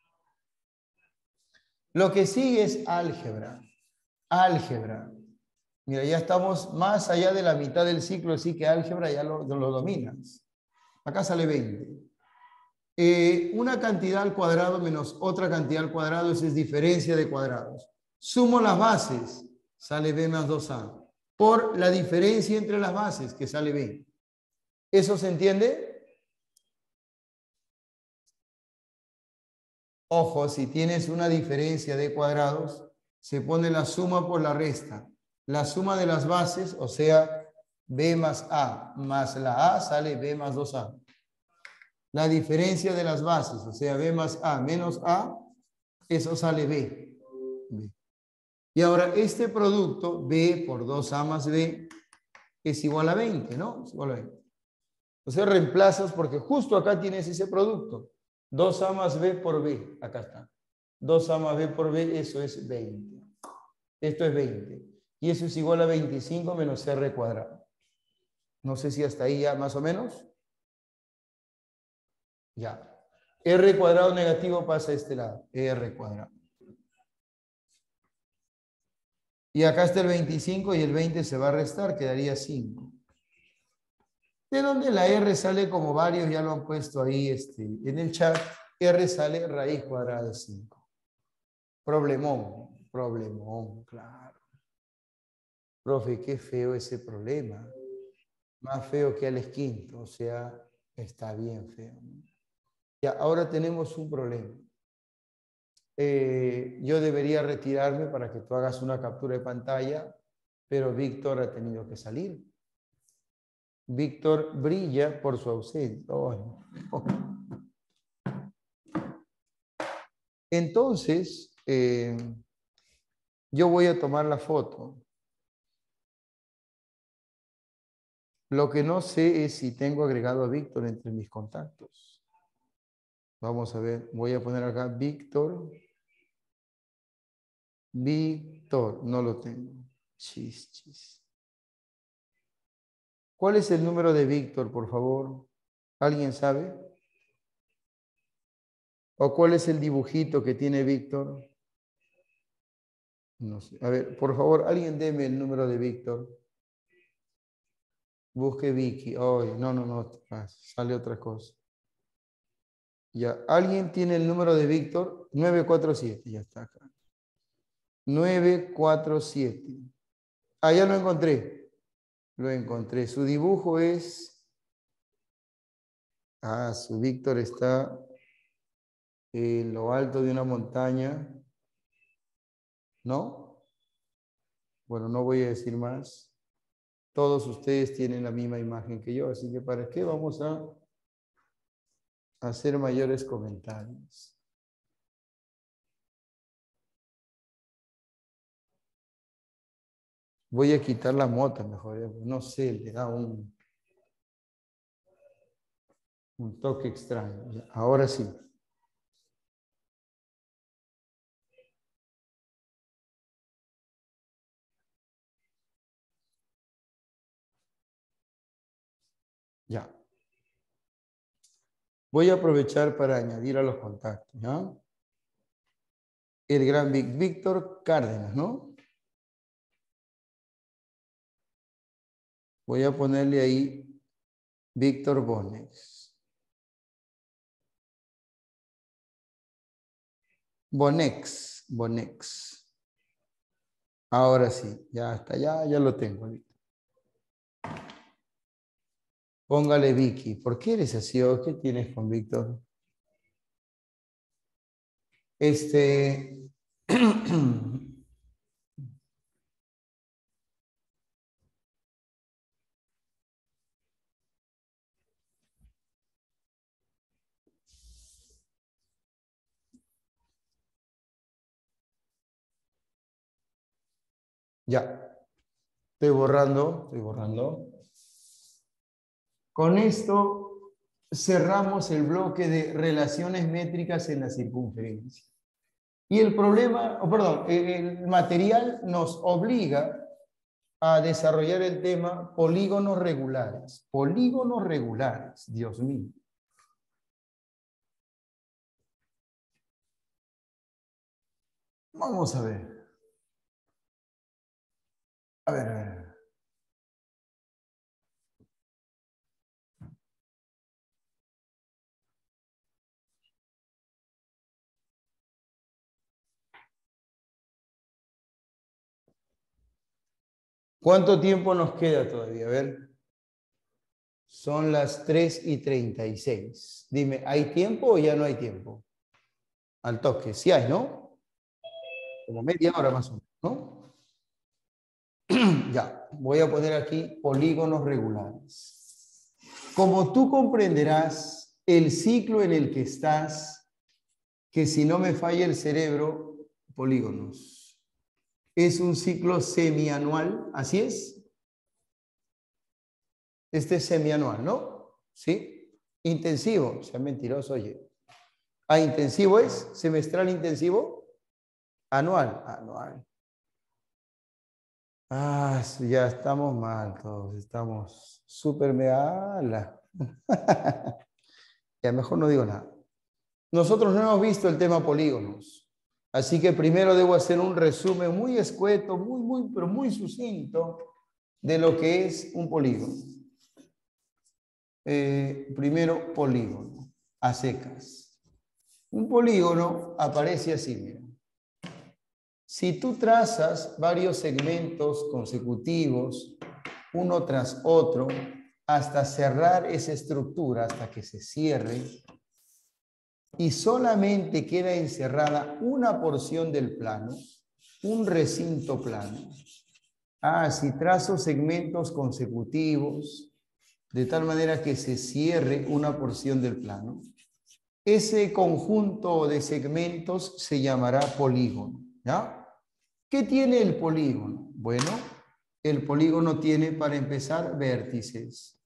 Lo que sigue es álgebra. Álgebra. Mira, ya estamos más allá de la mitad del ciclo, así que álgebra ya lo dominas. Acá sale 20. Una cantidad al cuadrado menos otra cantidad al cuadrado, eso es diferencia de cuadrados. Sumo las bases, sale b más 2a, por la diferencia entre las bases, que sale b. ¿Eso se entiende? Ojo, si tienes una diferencia de cuadrados, se pone la suma por la resta. La suma de las bases, o sea, b más a más la a, sale b más 2a. La diferencia de las bases, o sea, b más a menos a, eso sale b. Y ahora este producto, b por 2a más b, es igual a 20, ¿no? Es igual a 20. Entonces reemplazas porque justo acá tienes ese producto. 2a más b por b, acá está. 2a más b por b, eso es 20. Esto es 20. Y eso es igual a 25 menos r cuadrado. No sé si hasta ahí ya más o menos. Ya. R cuadrado negativo pasa a este lado. R cuadrado. Y acá está el 25 y el 20 se va a restar, quedaría 5. De donde la R sale como varios, ya lo han puesto ahí en el chat. R sale raíz cuadrada de 5. Problemón, problemón, claro. Profe, qué feo ese problema. Más feo que Alex Quinto, o sea, está bien feo. Ya, ahora tenemos un problema. Yo debería retirarme para que tú hagas una captura de pantalla, pero Víctor ha tenido que salir. Víctor brilla por su ausencia. Oh, no. Entonces, yo voy a tomar la foto. Lo que no sé es si tengo agregado a Víctor entre mis contactos. Vamos a ver, voy a poner acá Víctor. Víctor, no lo tengo. Chis, chis. ¿Cuál es el número de Víctor, por favor? ¿Alguien sabe? ¿O cuál es el dibujito que tiene Víctor? No sé. A ver, por favor, alguien deme el número de Víctor. Busque Vicky. Oh, no. Sale otra cosa. Ya, ¿alguien tiene el número de Víctor? 947. Ya está acá. 947. Ah, ya lo encontré. Lo encontré. Su dibujo es... Ah, su Víctor está en lo alto de una montaña. ¿No? Bueno, no voy a decir más. Todos ustedes tienen la misma imagen que yo, así que ¿para qué vamos a hacer mayores comentarios? Voy a quitar la mota mejor, no sé, le da un toque extraño. Ahora sí. Ya. Voy a aprovechar para añadir a los contactos, ¿ya? El gran Víctor Cárdenas, ¿no? Voy a ponerle ahí Víctor Bonex. Bonex. Ahora sí, ya está, ya lo tengo. Póngale Vicky. ¿Por qué eres así? ¿O qué tienes con Víctor? Ya. Estoy borrando. Con esto cerramos el bloque de relaciones métricas en la circunferencia. Y el problema, el material nos obliga a desarrollar el tema polígonos regulares. Polígonos regulares, Dios mío. Vamos a ver. A ver. ¿Cuánto tiempo nos queda todavía? A ver. Son las 3:36. Dime, ¿hay tiempo o ya no hay tiempo? Al toque, sí hay, ¿no? Como media hora más o menos, ¿no? Ya, voy a poner aquí polígonos regulares. Como tú comprenderás, el ciclo en el que estás, que si no me falla el cerebro, polígonos, es un ciclo semianual, ¿así es? Este es semianual, ¿no? ¿Sí? Intensivo, sea mentiroso, oye. Ah, intensivo es, semestral intensivo, anual. Ah, ya estamos mal todos, estamos súper mala. Ya mejor no digo nada. nosotros no hemos visto el tema polígonos. Así que primero debo hacer un resumen muy escueto, pero muy sucinto de lo que es un polígono. Primero, polígono, a secas. Un polígono aparece así, mira. Si tú trazas varios segmentos consecutivos, uno tras otro, hasta cerrar esa estructura, hasta que se cierre, y solamente queda encerrada una porción del plano, un recinto plano. Si trazo segmentos consecutivos, de tal manera que se cierre una porción del plano, ese conjunto de segmentos se llamará polígono, ¿ya? ¿Qué tiene el polígono? Bueno, el polígono tiene, para empezar, vértices.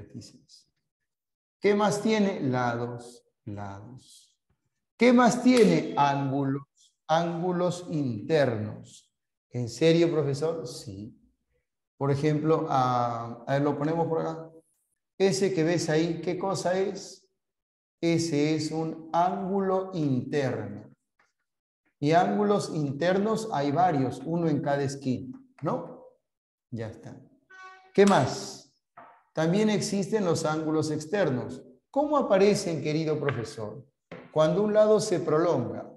¿Qué más tiene? Lados. ¿Qué más tiene? Ángulos internos. ¿En serio, profesor? Sí. Por ejemplo, a ver, lo ponemos por acá. Ese que ves ahí, ¿qué cosa es? Ese es un ángulo interno. Y ángulos internos hay varios, uno en cada esquina, ¿no? Ya está. ¿Qué más? También existen los ángulos externos. ¿Cómo aparecen, querido profesor? Cuando un lado se prolonga.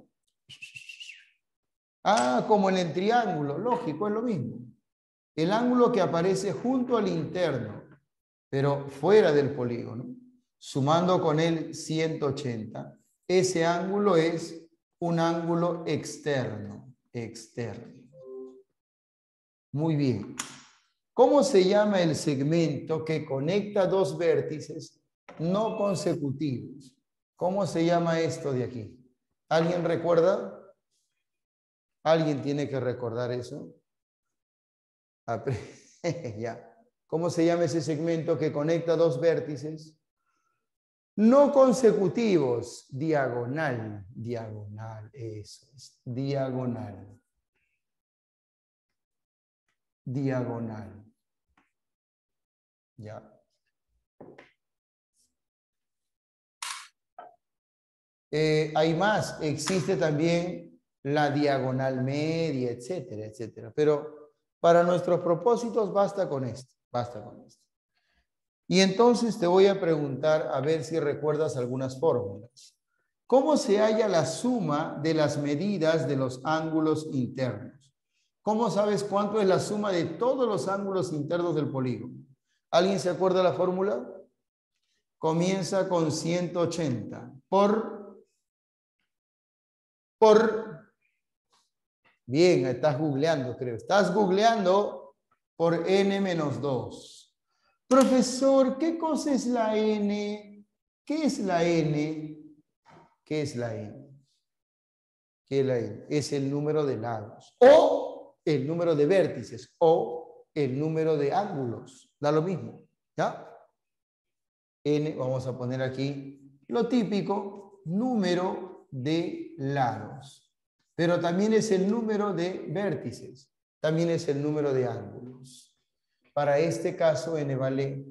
Como en el triángulo, lógico, es lo mismo. El ángulo que aparece junto al interno, pero fuera del polígono, sumando con él 180, ese ángulo es un ángulo externo. Muy bien. ¿Cómo se llama el segmento que conecta dos vértices no consecutivos? ¿Cómo se llama esto de aquí? ¿Alguien recuerda? ¿Alguien tiene que recordar eso? Ya. ¿Cómo se llama ese segmento que conecta dos vértices? No consecutivos, diagonal, eso es, diagonal. Ya. Hay más, existe también la diagonal media, etcétera. Pero para nuestros propósitos basta con esto. Y entonces te voy a preguntar a ver si recuerdas algunas fórmulas. ¿Cómo se halla la suma de las medidas de los ángulos internos? ¿Cómo sabes cuánto es la suma de todos los ángulos internos del polígono? ¿Alguien se acuerda de la fórmula? Comienza con 180 por... Bien, estás googleando, creo. Estás googleando por n-2. Profesor, ¿qué cosa es la n? ¿Qué es la n? Es la n? Es el número de lados. O el número de vértices. O el número de ángulos. Da lo mismo. ¿Ya? N, vamos a poner aquí lo típico, número de lados. Pero también es el número de vértices. También es el número de ángulos. Para este caso, n vale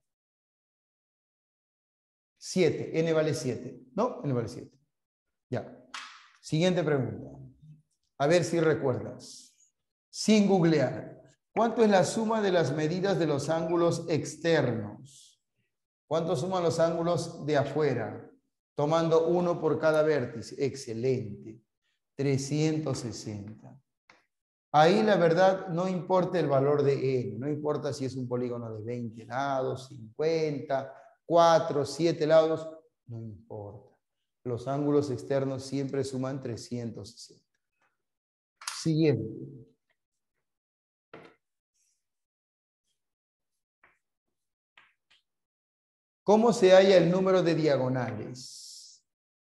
7. N vale 7. ¿No? N vale 7. Ya. Siguiente pregunta. A ver si recuerdas. Sin googlear. ¿Cuánto es la suma de las medidas de los ángulos externos? ¿Cuánto suman los ángulos de afuera? Tomando uno por cada vértice. Excelente. 360. Ahí la verdad no importa el valor de n. No importa si es un polígono de 20 lados, 50, 4, 7 lados. No importa. Los ángulos externos siempre suman 360. Siguiente. ¿Cómo se halla el número de diagonales?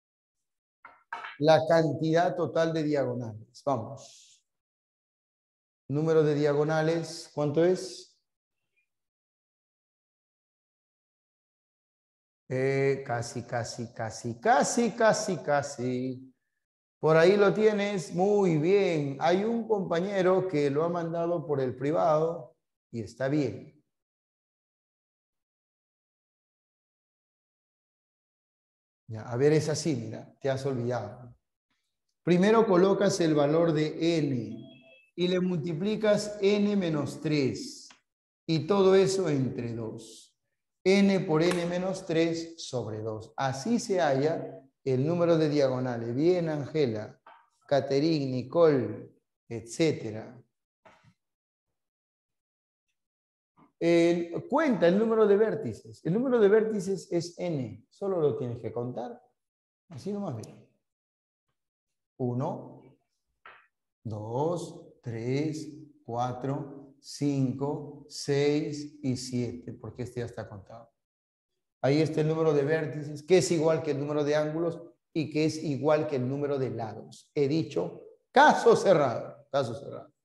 La cantidad total de diagonales. Vamos. Número de diagonales, ¿cuánto es? Casi. Por ahí lo tienes. Muy bien. Hay un compañero que lo ha mandado por el privado y está bien. Ya, a ver, es así, mira, te has olvidado. Primero colocas el valor de n y le multiplicas n menos 3 y todo eso entre 2. N por n menos 3 sobre 2. Así se halla el número de diagonales. Bien, Ángela, Caterine, Nicole, etcétera. Cuenta el número de vértices. El número de vértices es n. Solo lo tienes que contar. Así nomás, mira. 1, 2, 3, 4, 5, 6 y 7, porque este ya está contado. Ahí está el número de vértices, que es igual que el número de ángulos y que es igual que el número de lados. He dicho, caso cerrado, caso cerrado.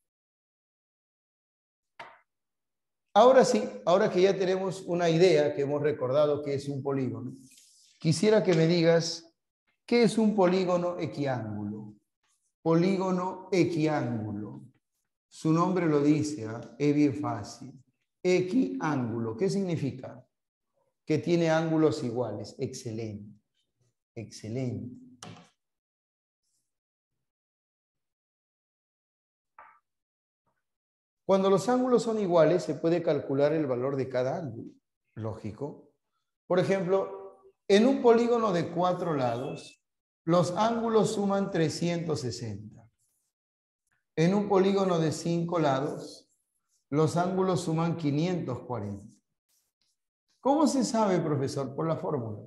Ahora sí, ahora que ya tenemos una idea, que hemos recordado que es un polígono, quisiera que me digas, ¿qué es un polígono equiángulo? Polígono equiángulo. Su nombre lo dice, ¿eh? Es bien fácil. Equiángulo, ¿qué significa? Que tiene ángulos iguales. Excelente. Excelente. Cuando los ángulos son iguales, se puede calcular el valor de cada ángulo. Lógico. Por ejemplo, en un polígono de 4 lados, los ángulos suman 360. En un polígono de 5 lados, los ángulos suman 540. ¿Cómo se sabe, profesor? Por la fórmula.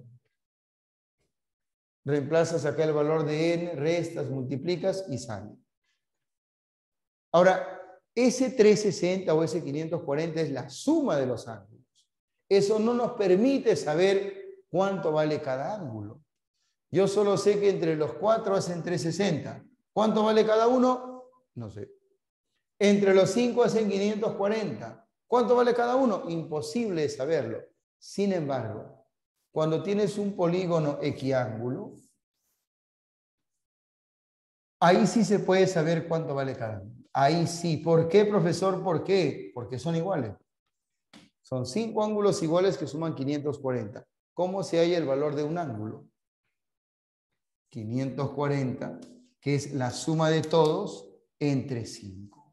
Reemplazas acá el valor de n, restas, multiplicas y sale. Ahora, ese 360 o ese 540 es la suma de los ángulos. Eso no nos permite saber cuánto vale cada ángulo. Yo solo sé que entre los 4 hacen 360. ¿Cuánto vale cada uno? No sé. Entre los 5 hacen 540. ¿Cuánto vale cada uno? Imposible saberlo. Sin embargo, cuando tienes un polígono equiángulo, ahí sí se puede saber cuánto vale cada uno. Ahí sí. ¿Por qué, profesor? ¿Por qué? Porque son iguales. Son 5 ángulos iguales que suman 540. ¿Cómo se halla el valor de un ángulo? 540, que es la suma de todos entre 5.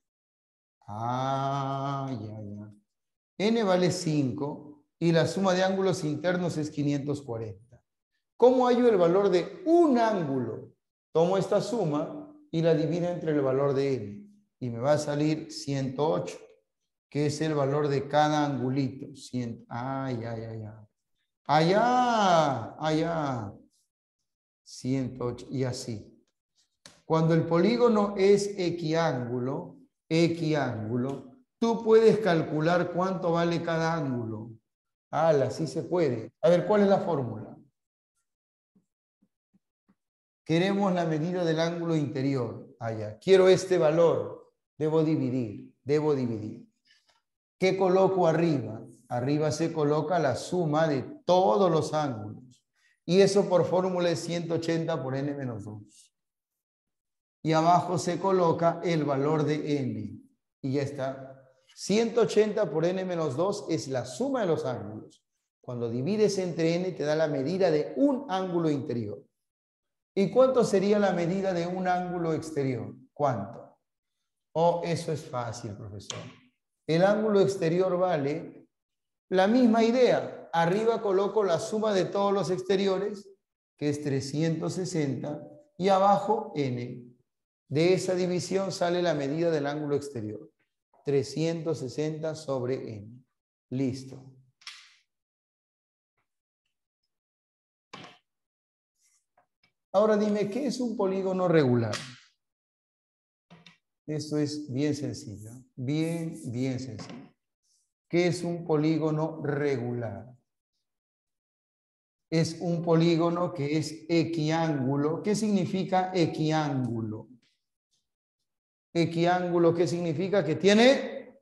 Ah, ya. N vale 5 y la suma de ángulos internos es 540. ¿Cómo hallo el valor de un ángulo? Tomo esta suma y la divido entre el valor de N. Y me va a salir 108, que es el valor de cada angulito. 100. Ya. Allá. 108 y así. Cuando el polígono es equiángulo, tú puedes calcular cuánto vale cada ángulo. Así se puede. A ver, ¿cuál es la fórmula? Queremos la medida del ángulo interior. Allá. Quiero este valor. Debo dividir. ¿Qué coloco arriba? Arriba se coloca la suma de todos los ángulos. Y eso por fórmula es 180 por n menos 2. Y abajo se coloca el valor de n. Y ya está. 180 por n menos 2 es la suma de los ángulos. Cuando divides entre n te da la medida de un ángulo interior. ¿Y cuánto sería la medida de un ángulo exterior? ¿Cuánto? Eso es fácil, profesor. El ángulo exterior vale la misma idea. Arriba coloco la suma de todos los exteriores, que es 360, y abajo n. De esa división sale la medida del ángulo exterior. 360 sobre n. Listo. Ahora dime, ¿qué es un polígono regular? Esto es bien sencillo. Bien sencillo. ¿Qué es un polígono regular? Es un polígono que es equiángulo. ¿Qué significa equiángulo? Equiángulo, ¿qué significa? Que tiene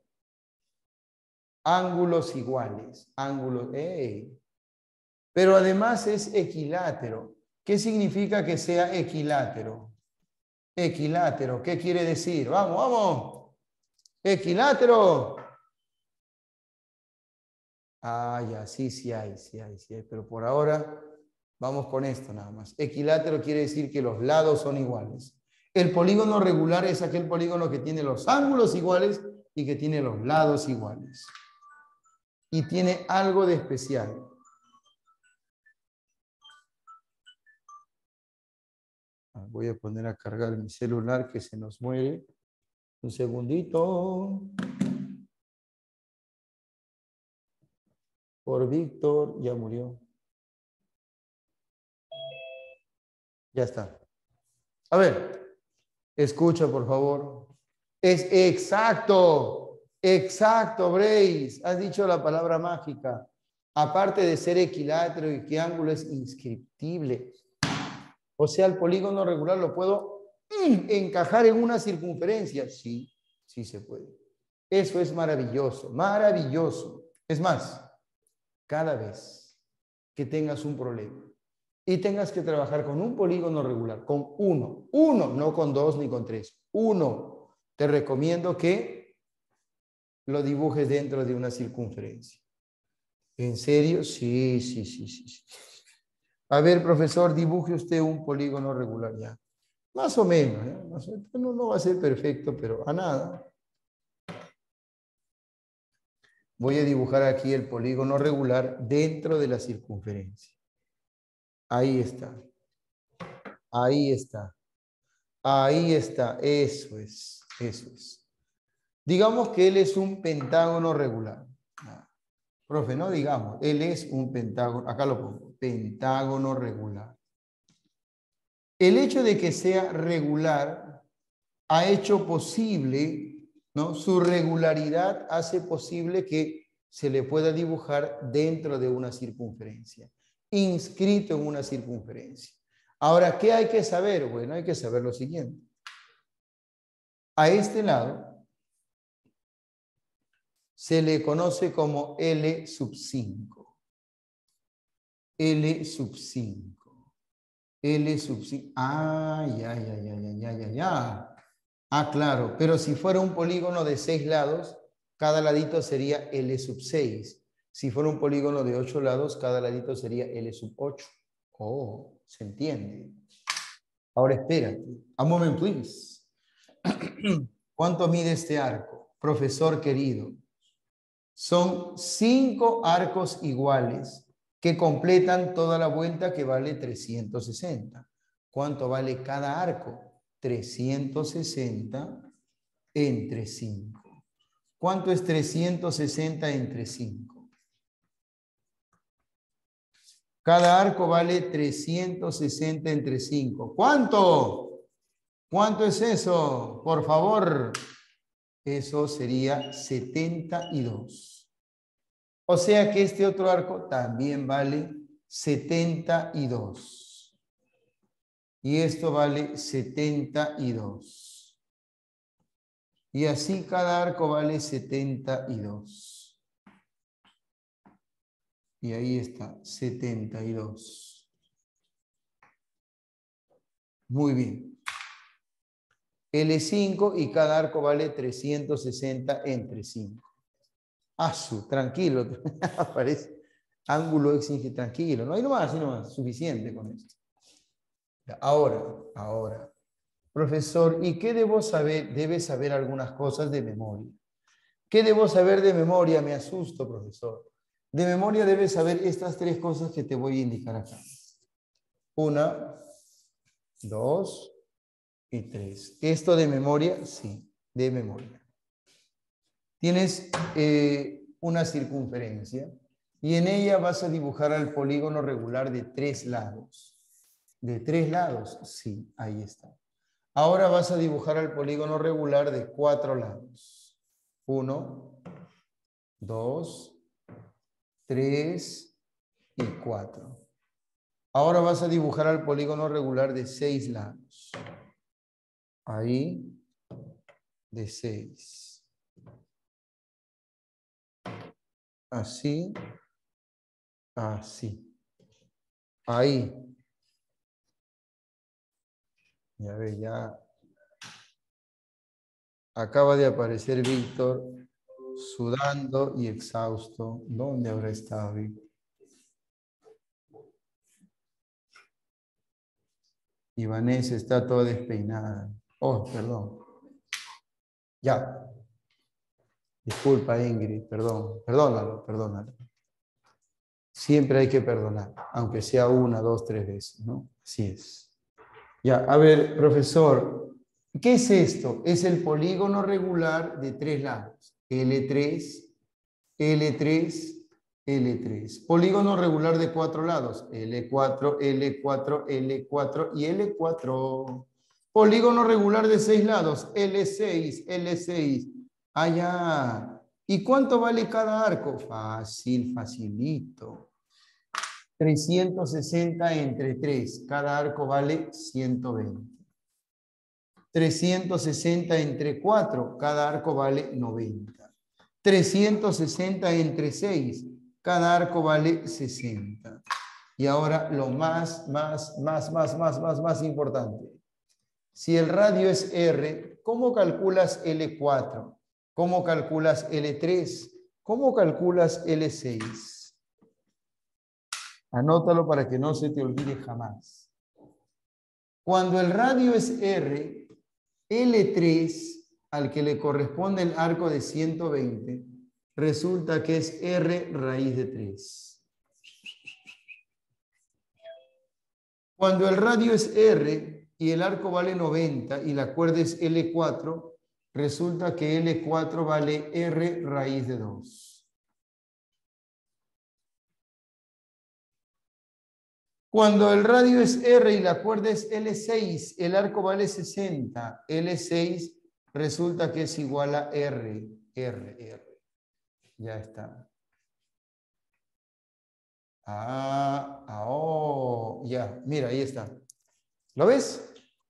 ángulos iguales. Ángulos, pero además es equilátero. ¿Qué significa que sea equilátero? Equilátero, ¿qué quiere decir? Vamos. Equilátero. Ya, sí hay. Pero por ahora Vamos con esto nada más. Equilátero quiere decir que los lados son iguales. El polígono regular es aquel polígono que tiene los ángulos iguales y que tiene los lados iguales. Y tiene algo de especial. Voy a poner a cargar mi celular que se nos muere. Un segundito. Por Víctor, ya murió. Ya está. A ver, escucha por favor. Es exacto, exacto, Brace. Has dicho la palabra mágica. Aparte de ser equilátero y que ángulo es inscriptible. O sea, el polígono regular lo puedo encajar en una circunferencia. Sí, sí se puede. Eso es maravilloso, maravilloso. Es más, cada vez que tengas un problema y tengas que trabajar con un polígono regular, con uno, no con dos ni con tres, uno, te recomiendo que lo dibujes dentro de una circunferencia. ¿En serio? Sí, sí, sí, sí, sí. A ver, profesor, dibuje usted un polígono regular ya. Más o menos, ¿eh? Más o menos. No va a ser perfecto, pero a nada. Voy a dibujar aquí el polígono regular dentro de la circunferencia. Ahí está. Ahí está. Ahí está. Eso es. Eso es. Digamos que él es un pentágono regular. Profe, no digamos. Él es un pentágono. Acá lo pongo. Pentágono regular. El hecho de que sea regular ha hecho posible, ¿no? Su regularidad hace posible que se le pueda dibujar dentro de una circunferencia, inscrito en una circunferencia. Ahora, ¿qué hay que saber? Bueno, hay que saber lo siguiente. A este lado se le conoce como L sub 5. L sub 5. L sub 5. Ah, ya. Ah, claro, pero si fuera un polígono de 6 lados, cada ladito sería L sub 6. Si fuera un polígono de 8 lados, cada ladito sería L sub 8. Oh, ¿se entiende? Ahora espérate. A moment, please. ¿Cuánto mide este arco? Profesor querido. Son 5 arcos iguales que completan toda la vuelta que vale 360. ¿Cuánto vale cada arco? 360 entre 5. ¿Cuánto es 360 entre 5? Cada arco vale 360 entre 5. ¿Cuánto? ¿Cuánto es eso? Por favor. Eso sería 72. O sea que este otro arco también vale 72. Y esto vale 72. Y así cada arco vale 72. Y ahí está, 72. Muy bien. L5 y cada arco vale 360 entre 5. Tranquilo. Aparece ángulo exige tranquilo. No hay nomás, suficiente con esto. Ahora. Profesor, ¿y qué debo saber? Debe saber algunas cosas de memoria. ¿Qué debo saber de memoria? Me asusto, profesor. De memoria debes saber estas 3 cosas que te voy a indicar acá. 1, 2 y 3. ¿Esto de memoria? Sí, de memoria. Tienes una circunferencia y en ella vas a dibujar al polígono regular de 3 lados. ¿De 3 lados? Sí, ahí está. Ahora vas a dibujar al polígono regular de 4 lados. 1, 2, 3 y 4. Ahora vas a dibujar al polígono regular de 6 lados. Ahí, de 6. Así, así. Ahí. Ya ve, ya. Acaba de aparecer Víctor, sudando y exhausto. ¿Dónde habrá estado Víctor? Y Vanessa está toda despeinada. Oh, perdón. Ya. Disculpa, Ingrid, perdón. Perdónalo, perdónalo. Siempre hay que perdonar, aunque sea una, dos, tres veces, ¿no? Así es. Ya, a ver, profesor, ¿qué es esto? Es el polígono regular de 3 lados. L3, L3, L3. Polígono regular de 4 lados. L4, L4, L4 y L4. Polígono regular de 6 lados. L6, L6. Allá. ¿Y cuánto vale cada arco? Fácil, facilito. 360 entre 3. Cada arco vale 120. 360 entre 4. Cada arco vale 90. 360 entre 6. Cada arco vale 60. Y ahora lo más importante. Si el radio es R, ¿cómo calculas L4? ¿Cómo calculas L3? ¿Cómo calculas L6? Anótalo para que no se te olvide jamás. Cuando el radio es R, L3, al que le corresponde el arco de 120, resulta que es R raíz de 3. Cuando el radio es R y el arco vale 90 y la cuerda es L4, resulta que L4 vale R raíz de 2. Cuando el radio es R y la cuerda es L6, el arco vale 60. L6 resulta que es igual a R. Ya está. Ya, mira, ahí está. ¿Lo ves?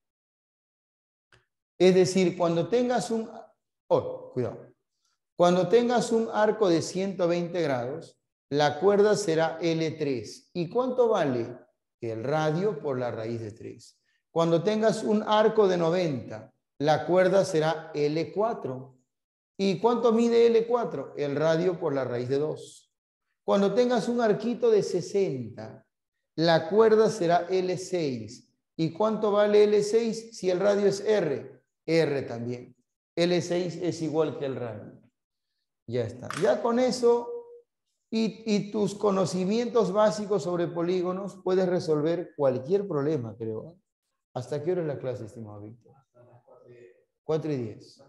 Es decir, cuando tengas un... Oh, cuidado. Cuando tengas un arco de 120 grados, la cuerda será L3. ¿Y cuánto vale? El radio por la raíz de 3. Cuando tengas un arco de 90, la cuerda será L4. ¿Y cuánto mide L4? El radio por la raíz de 2. Cuando tengas un arquito de 60, la cuerda será L6. ¿Y cuánto vale L6 si el radio es R? R también. L6 es igual que el radio. Ya está. Ya con eso y tus conocimientos básicos sobre polígonos puedes resolver cualquier problema, creo. ¿Hasta qué hora es la clase, estimado Víctor? 4:10.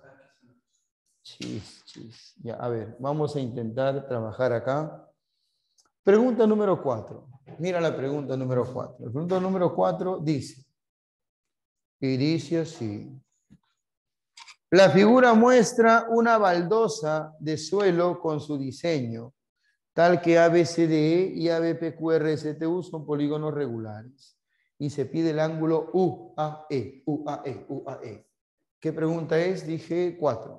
Chis. Ya, a ver, vamos a intentar trabajar acá. Pregunta número 4. Mira la pregunta número 4. La pregunta número 4 dice, y dice así. La figura muestra una baldosa de suelo con su diseño, tal que ABCDE y ABPQRSTU son polígonos regulares. Y se pide el ángulo UAE. ¿Qué pregunta es? Dije 4.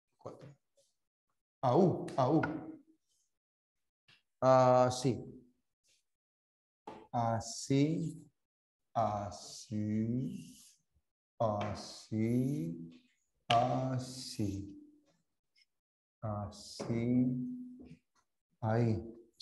AU. Así. Ahí.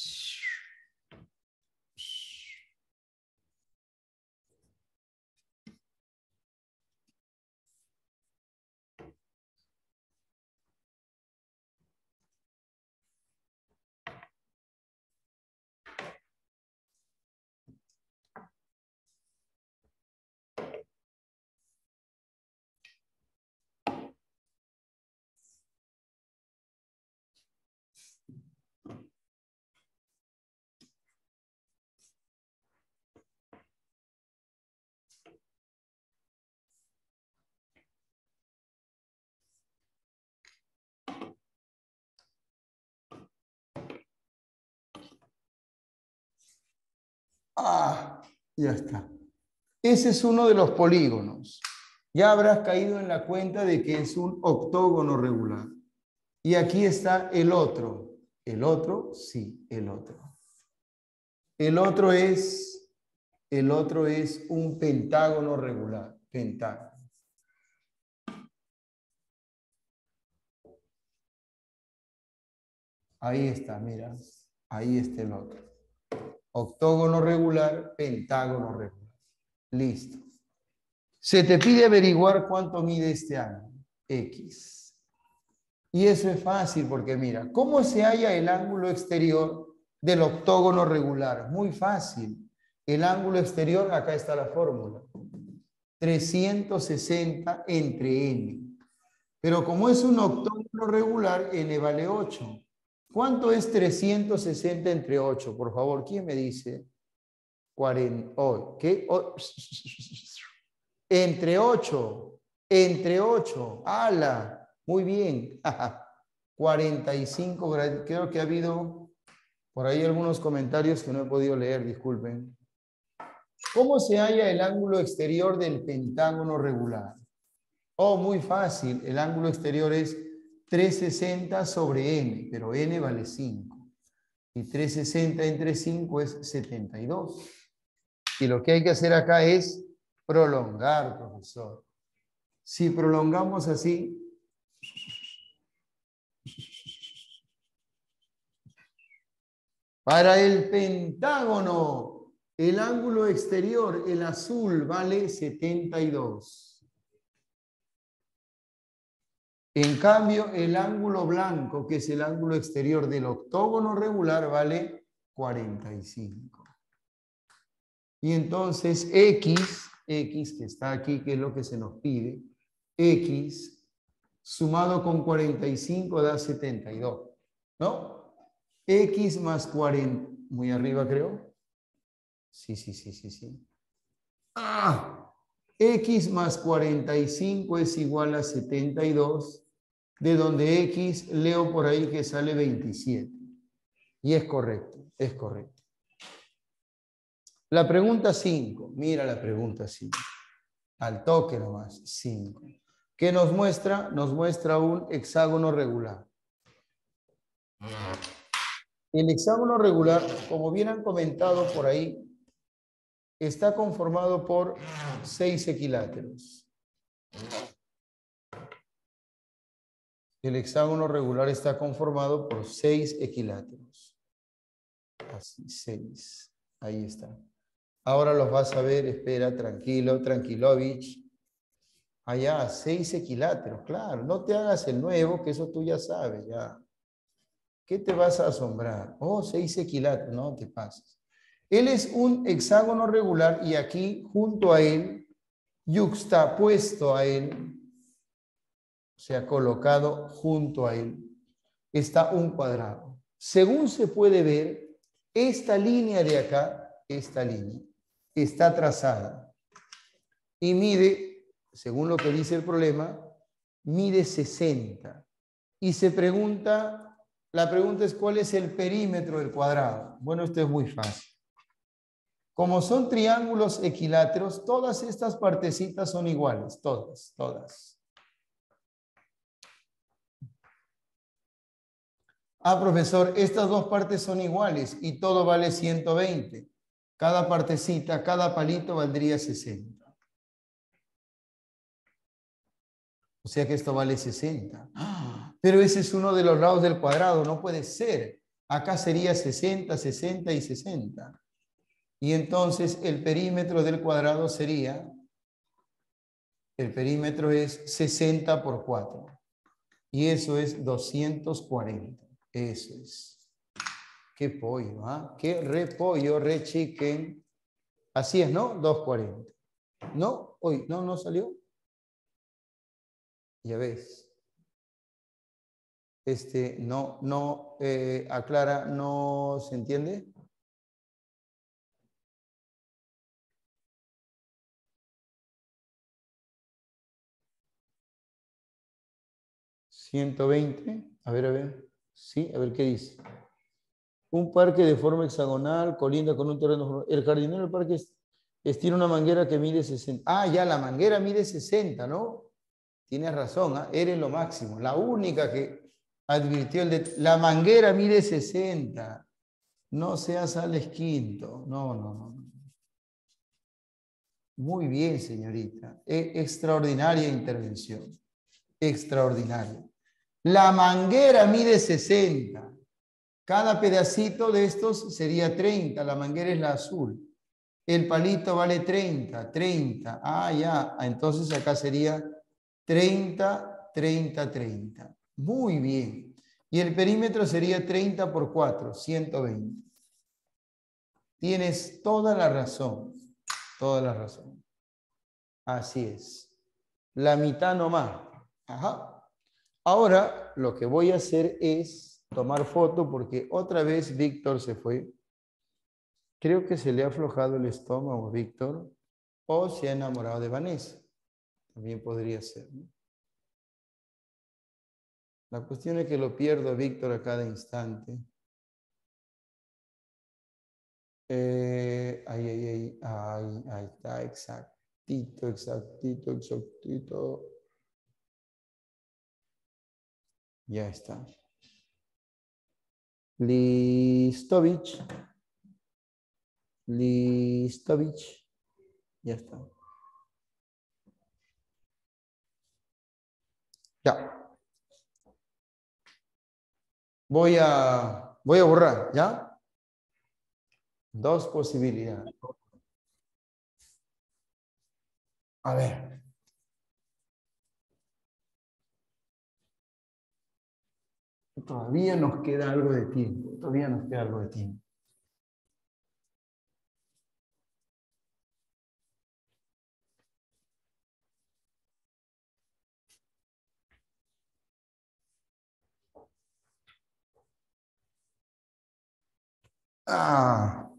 Ya está. Ese es uno de los polígonos. Ya habrás caído en la cuenta de que es un octógono regular. Y aquí está el otro. ¿El otro? Sí, el otro. El otro es un pentágono regular. Pentágono. Ahí está, mira. Ahí está el otro. Octógono regular, pentágono regular. Listo. Se te pide averiguar cuánto mide este ángulo, X. Y eso es fácil porque mira, ¿cómo se halla el ángulo exterior del octógono regular? Muy fácil. El ángulo exterior, acá está la fórmula. 360 entre n. Pero como es un octógono regular, n vale 8. ¿Cuánto es 360 entre 8? Por favor, ¿quién me dice? 40. Oh, ¿qué? Oh. Entre 8. Entre 8. ¡Hala! Muy bien. 45 grados. Creo que ha habido por ahí algunos comentarios que no he podido leer, disculpen. ¿Cómo se halla el ángulo exterior del pentágono regular? Oh, muy fácil. El ángulo exterior es 360 sobre n, pero n vale 5. Y 360 entre 5 es 72. Y lo que hay que hacer acá es prolongar, profesor. Si prolongamos así, para el pentágono, el ángulo exterior, el azul, vale 72. En cambio, el ángulo blanco, que es el ángulo exterior del octógono regular, vale 45. Y entonces X, que está aquí, que es lo que se nos pide, X sumado con 45 da 72, ¿no? X más 40, muy arriba creo. Sí. X más 45 es igual a 72, de donde X leo por ahí que sale 27. Y es correcto, es correcto. La pregunta 5, mira la pregunta 5. Al toque nomás, 5. ¿Qué nos muestra? Nos muestra un hexágono regular. El hexágono regular, como bien han comentado por ahí, está conformado por 6 equiláteros. El hexágono regular está conformado por 6 equiláteros. Así, 6. Ahí está. Ahora los vas a ver, espera, tranquilo, tranquilovich. Allá, 6 equiláteros, claro. No te hagas el nuevo, que eso tú ya sabes, ya. ¿Qué te vas a asombrar? Oh, 6 equiláteros, no te pases. Él es un hexágono regular y aquí, junto a él, yuxtapuesto a él, o sea, colocado junto a él, está un cuadrado. Según se puede ver, esta línea de acá, esta línea, está trazada y mide, según lo que dice el problema, mide 60. Y se pregunta, la pregunta es ¿cuál es el perímetro del cuadrado? Bueno, esto es muy fácil. Como son triángulos equiláteros, todas estas partecitas son iguales, todas. Ah, profesor, estas dos partes son iguales y todo vale 120. Cada partecita, cada palito valdría 60. O sea que esto vale 60. Pero ese es uno de los lados del cuadrado, no puede ser. Acá sería 60, 60 y 60. Y entonces el perímetro del cuadrado sería, el perímetro es 60 por 4. Y eso es 240. Eso es. Qué pollo, ¿ah? Qué repollo, re chicken. Así es, ¿no? 240. ¿No? Hoy, no salió. Ya ves. Aclara, ¿no se entiende? ¿120? A ver. Sí, a ver qué dice. Un parque de forma hexagonal colinda con un terreno. El jardinero del parque tiene una manguera que mide 60. Ah, ya, la manguera mide 60, ¿no? Tienes razón, ¿eh? Eres lo máximo. La única que advirtió la manguera mide 60. No seas Alex Quinto. No. Muy bien, señorita. Extraordinaria intervención. Extraordinaria. La manguera mide 60. Cada pedacito de estos sería 30. La manguera es la azul. El palito vale 30, 30. Ah, ya. Entonces acá sería 30, 30, 30. Muy bien. Y el perímetro sería 30 por 4, 120. Tienes toda la razón. Toda la razón. Así es. La mitad nomás. Ajá. Ahora lo que voy a hacer es tomar foto porque otra vez Víctor se fue. Creo que se le ha aflojado el estómago a Víctor o se ha enamorado de Vanessa. También podría ser, ¿no? La cuestión es que lo pierdo a Víctor a cada instante. Ahí está, exactito, exactito, exactito. Ya está. Listovich. Listovich. Ya está. Ya. Voy a borrar, ¿ya? Dos posibilidades. A ver. Todavía nos queda algo de tiempo. Todavía nos queda algo de tiempo. Ah.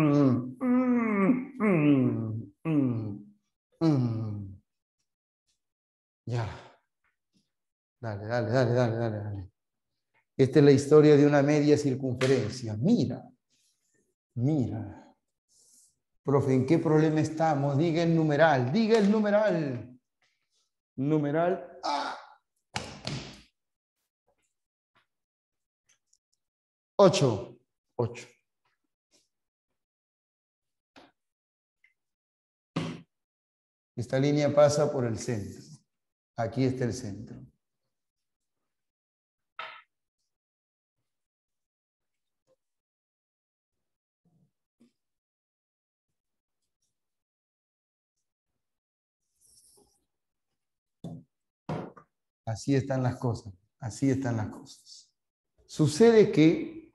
Ya. Dale, dale, dale, dale, dale, dale. Esta es la historia de una media circunferencia. Mira. Mira. Profe, ¿en qué problema estamos? Diga el numeral. Diga el numeral. Numeral A. 8. 8. Esta línea pasa por el centro. Aquí está el centro. Así están las cosas. Así están las cosas. Sucede que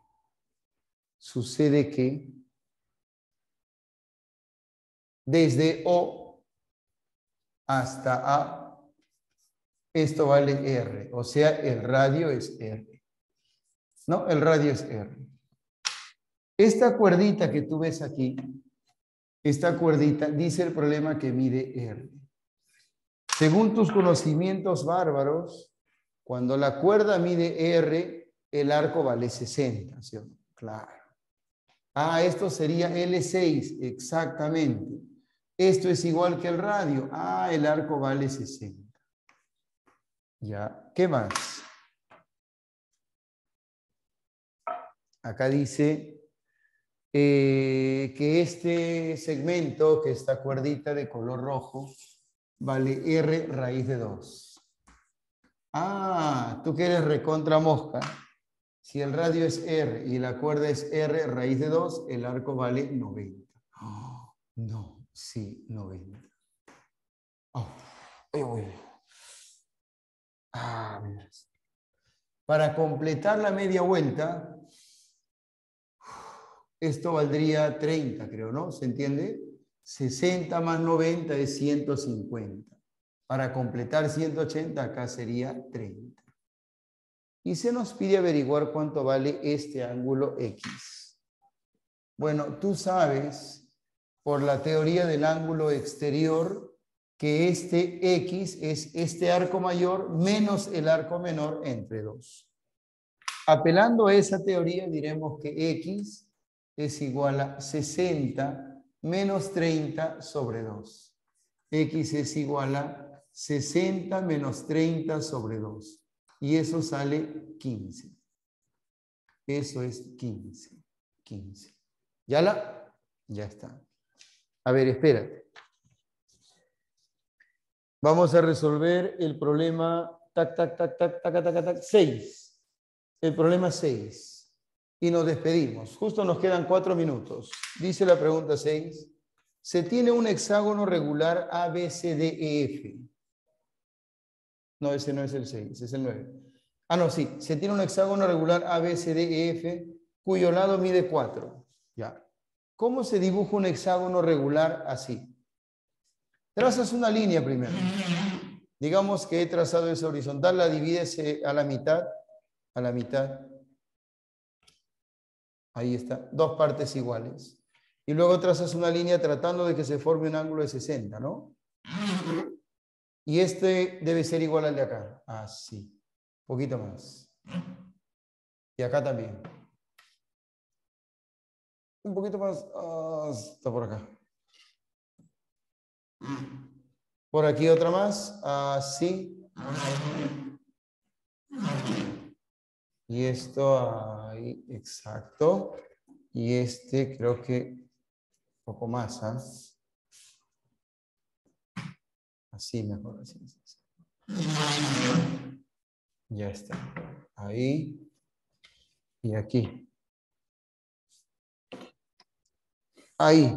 desde O hasta A, esto vale R. O sea, el radio es R. ¿No? El radio es R. Esta cuerdita que tú ves aquí, esta cuerdita dice el problema que mide R. Según tus conocimientos bárbaros, cuando la cuerda mide R, el arco vale 60, ¿sí o no? Claro. Ah, esto sería L6, exactamente. Esto es igual que el radio. Ah, el arco vale 60. Ya, ¿qué más? Acá dice que este segmento, que esta cuerdita de color rojo, vale R raíz de 2. Ah, tú que eres recontra mosca. Si el radio es R y la cuerda es R raíz de 2, el arco vale 90. Oh, no, sí, 90. Oh, mira. Para completar la media vuelta, esto valdría 30, creo, ¿no? ¿Se entiende? 60 más 90 es 150. Para completar 180, acá sería 30. Y se nos pide averiguar cuánto vale este ángulo X. Bueno, tú sabes, por la teoría del ángulo exterior, que este X es este arco mayor menos el arco menor entre 2. Apelando a esa teoría, diremos que X es igual a 60 menos 30 sobre 2. X es igual a 60 menos 30 sobre 2. Y eso sale 15. Eso es 15. 15. Ya está. A ver, espérate. Vamos a resolver el problema 6. El problema 6. Y nos despedimos. Justo nos quedan 4 minutos. Dice la pregunta 6. Se tiene un hexágono regular ABCDEF. No, ese no es el 6, ese es el 9. Ah, no, sí. Se tiene un hexágono regular ABCDEF cuyo lado mide 4. Ya. ¿Cómo se dibuja un hexágono regular así? Trazas una línea primero. Digamos que he trazado esa horizontal, la divides a la mitad. A la mitad. Ahí está. Dos partes iguales. Y luego trazas una línea tratando de que se forme un ángulo de 60, ¿no? Y este debe ser igual al de acá. Así. Un poquito más. Y acá también. Un poquito más. Hasta por acá. Por aquí otra más. Así. Y esto ahí. Exacto. Y este creo que un poco más. Así mejor. Así. Ya está. Ahí. Y aquí. Ahí.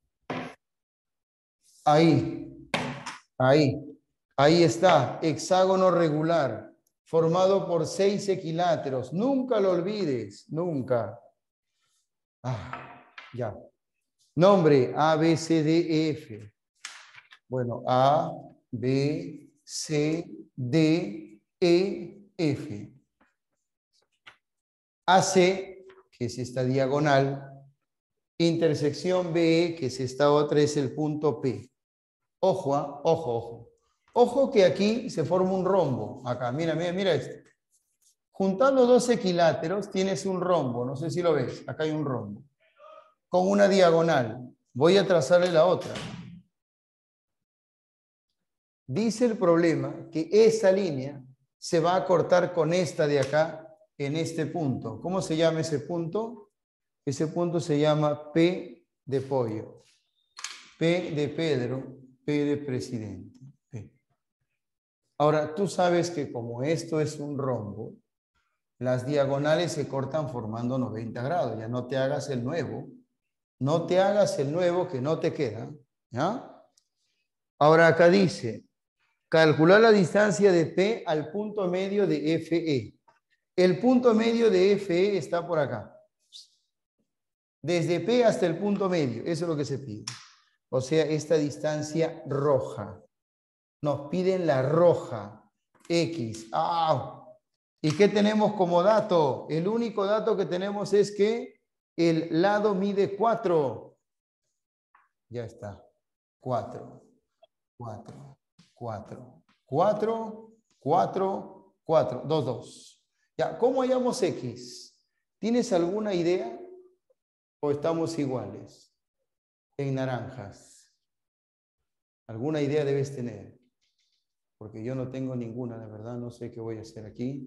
Ahí. Ahí. Ahí está. Hexágono regular. Formado por 6 equiláteros. Nunca lo olvides. Nunca. Ya. Nombre. A, B, C, D, E, F. Bueno. A, B, C, D, E, F. AC, que es esta diagonal. Intersección BE, que es esta otra, es el punto P. Ojo, ojo, ojo. Ojo que aquí se forma un rombo. Acá, mira, mira, mira este. Juntando dos equiláteros tienes un rombo. No sé si lo ves. Acá hay un rombo. Con una diagonal. Voy a trazarle la otra. Dice el problema que esa línea se va a cortar con esta de acá en este punto. ¿Cómo se llama ese punto? Ese punto se llama P de pollo. P de Pedro, P de presidente. P. Ahora, tú sabes que como esto es un rombo, las diagonales se cortan formando 90 grados. Ya no te hagas el nuevo. No te hagas el nuevo que no te queda. ¿Ya? Ahora acá dice, calcular la distancia de P al punto medio de FE. El punto medio de FE está por acá. Desde P hasta el punto medio. Eso es lo que se pide. O sea, esta distancia roja. Nos piden la roja. X. ¡Ah! ¿Y qué tenemos como dato? El único dato que tenemos es que el lado mide 4. Ya está. 4. 4. 4. 4. 4. 4. 2, 2. Ya, ¿cómo hallamos X? ¿Tienes alguna idea? ¿O estamos iguales? En naranjas. ¿Alguna idea debes tener? Porque yo no tengo ninguna, de verdad, no sé qué voy a hacer aquí.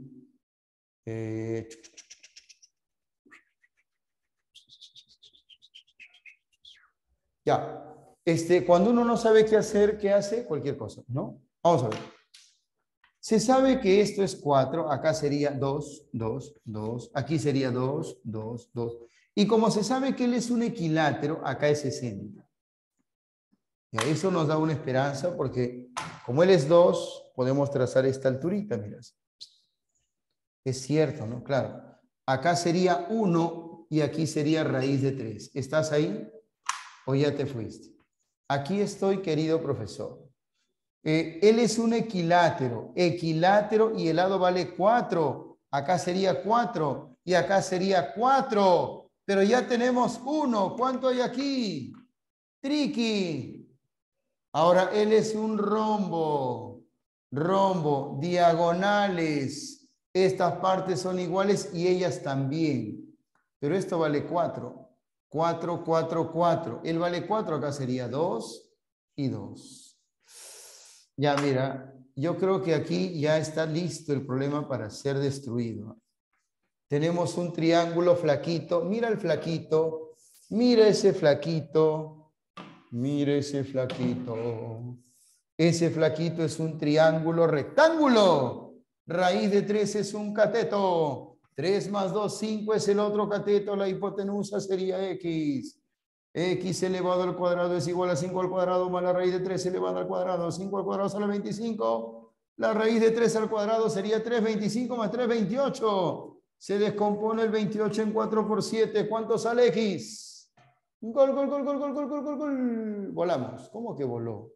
Ya. Cuando uno no sabe qué hacer, ¿qué hace? Cualquier cosa, ¿no? Vamos a ver. Se sabe que esto es 4, acá sería 2, 2, 2, aquí sería 2, 2, 2. Y como se sabe que él es un equilátero, acá es 60. Y eso nos da una esperanza porque como él es 2, podemos trazar esta alturita, miras. Es cierto, ¿no? Claro. Acá sería 1 y aquí sería raíz de 3. ¿Estás ahí? ¿O ya te fuiste? Aquí estoy, querido profesor. Él es un equilátero. Equilátero y el lado vale 4. Acá sería 4 y acá sería 4. Pero ya tenemos 1. ¿Cuánto hay aquí? Triqui. Ahora, él es un rombo. Rombo, diagonales. Estas partes son iguales y ellas también. Pero esto vale 4. 4, 4, 4. Él vale 4, acá sería 2 y 2. Ya, mira, yo creo que aquí ya está listo el problema para ser destruido. Tenemos un triángulo flaquito. Mira el flaquito. Mira ese flaquito. Mira ese flaquito. Ese flaquito es un triángulo rectángulo. Raíz de 3 es un cateto. 3 más 2, 5 es el otro cateto. La hipotenusa sería X. X elevado al cuadrado es igual a 5 al cuadrado más la raíz de 3 elevado al cuadrado. 5 al cuadrado sale 25. La raíz de 3 al cuadrado sería 3, 25 más 3, 28. Se descompone el 28 en 4 por 7. ¿Cuánto sale X? Gol, gol, gol, gol, gol, gol, gol, gol, gol. Volamos. ¿Cómo que voló?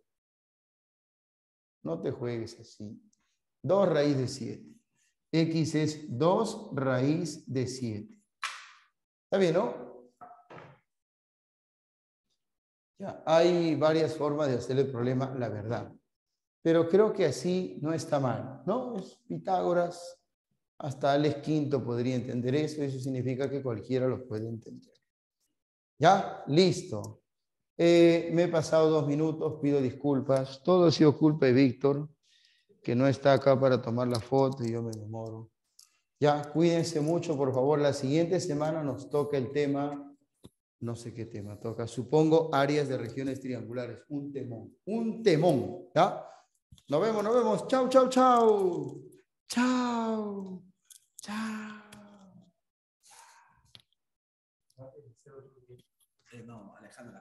No te juegues así. 2 raíz de 7. X es 2 raíz de 7. ¿Está bien, no? Ya, hay varias formas de hacer el problema, la verdad. Pero creo que así no está mal, ¿no? Es Pitágoras, hasta Alex V podría entender eso, eso significa que cualquiera lo puede entender. ¿Ya? Listo. Me he pasado 2 minutos, pido disculpas. Todo ha sido culpa de Víctor, que no está acá para tomar la foto y yo me demoro. Ya, cuídense mucho, por favor. La siguiente semana nos toca el tema... No sé qué tema toca. Supongo áreas de regiones triangulares. Un temón. Un temón. ¿Ya? Nos vemos, nos vemos. Chau, chau, chau. Chau. Chau. No, Alejandra.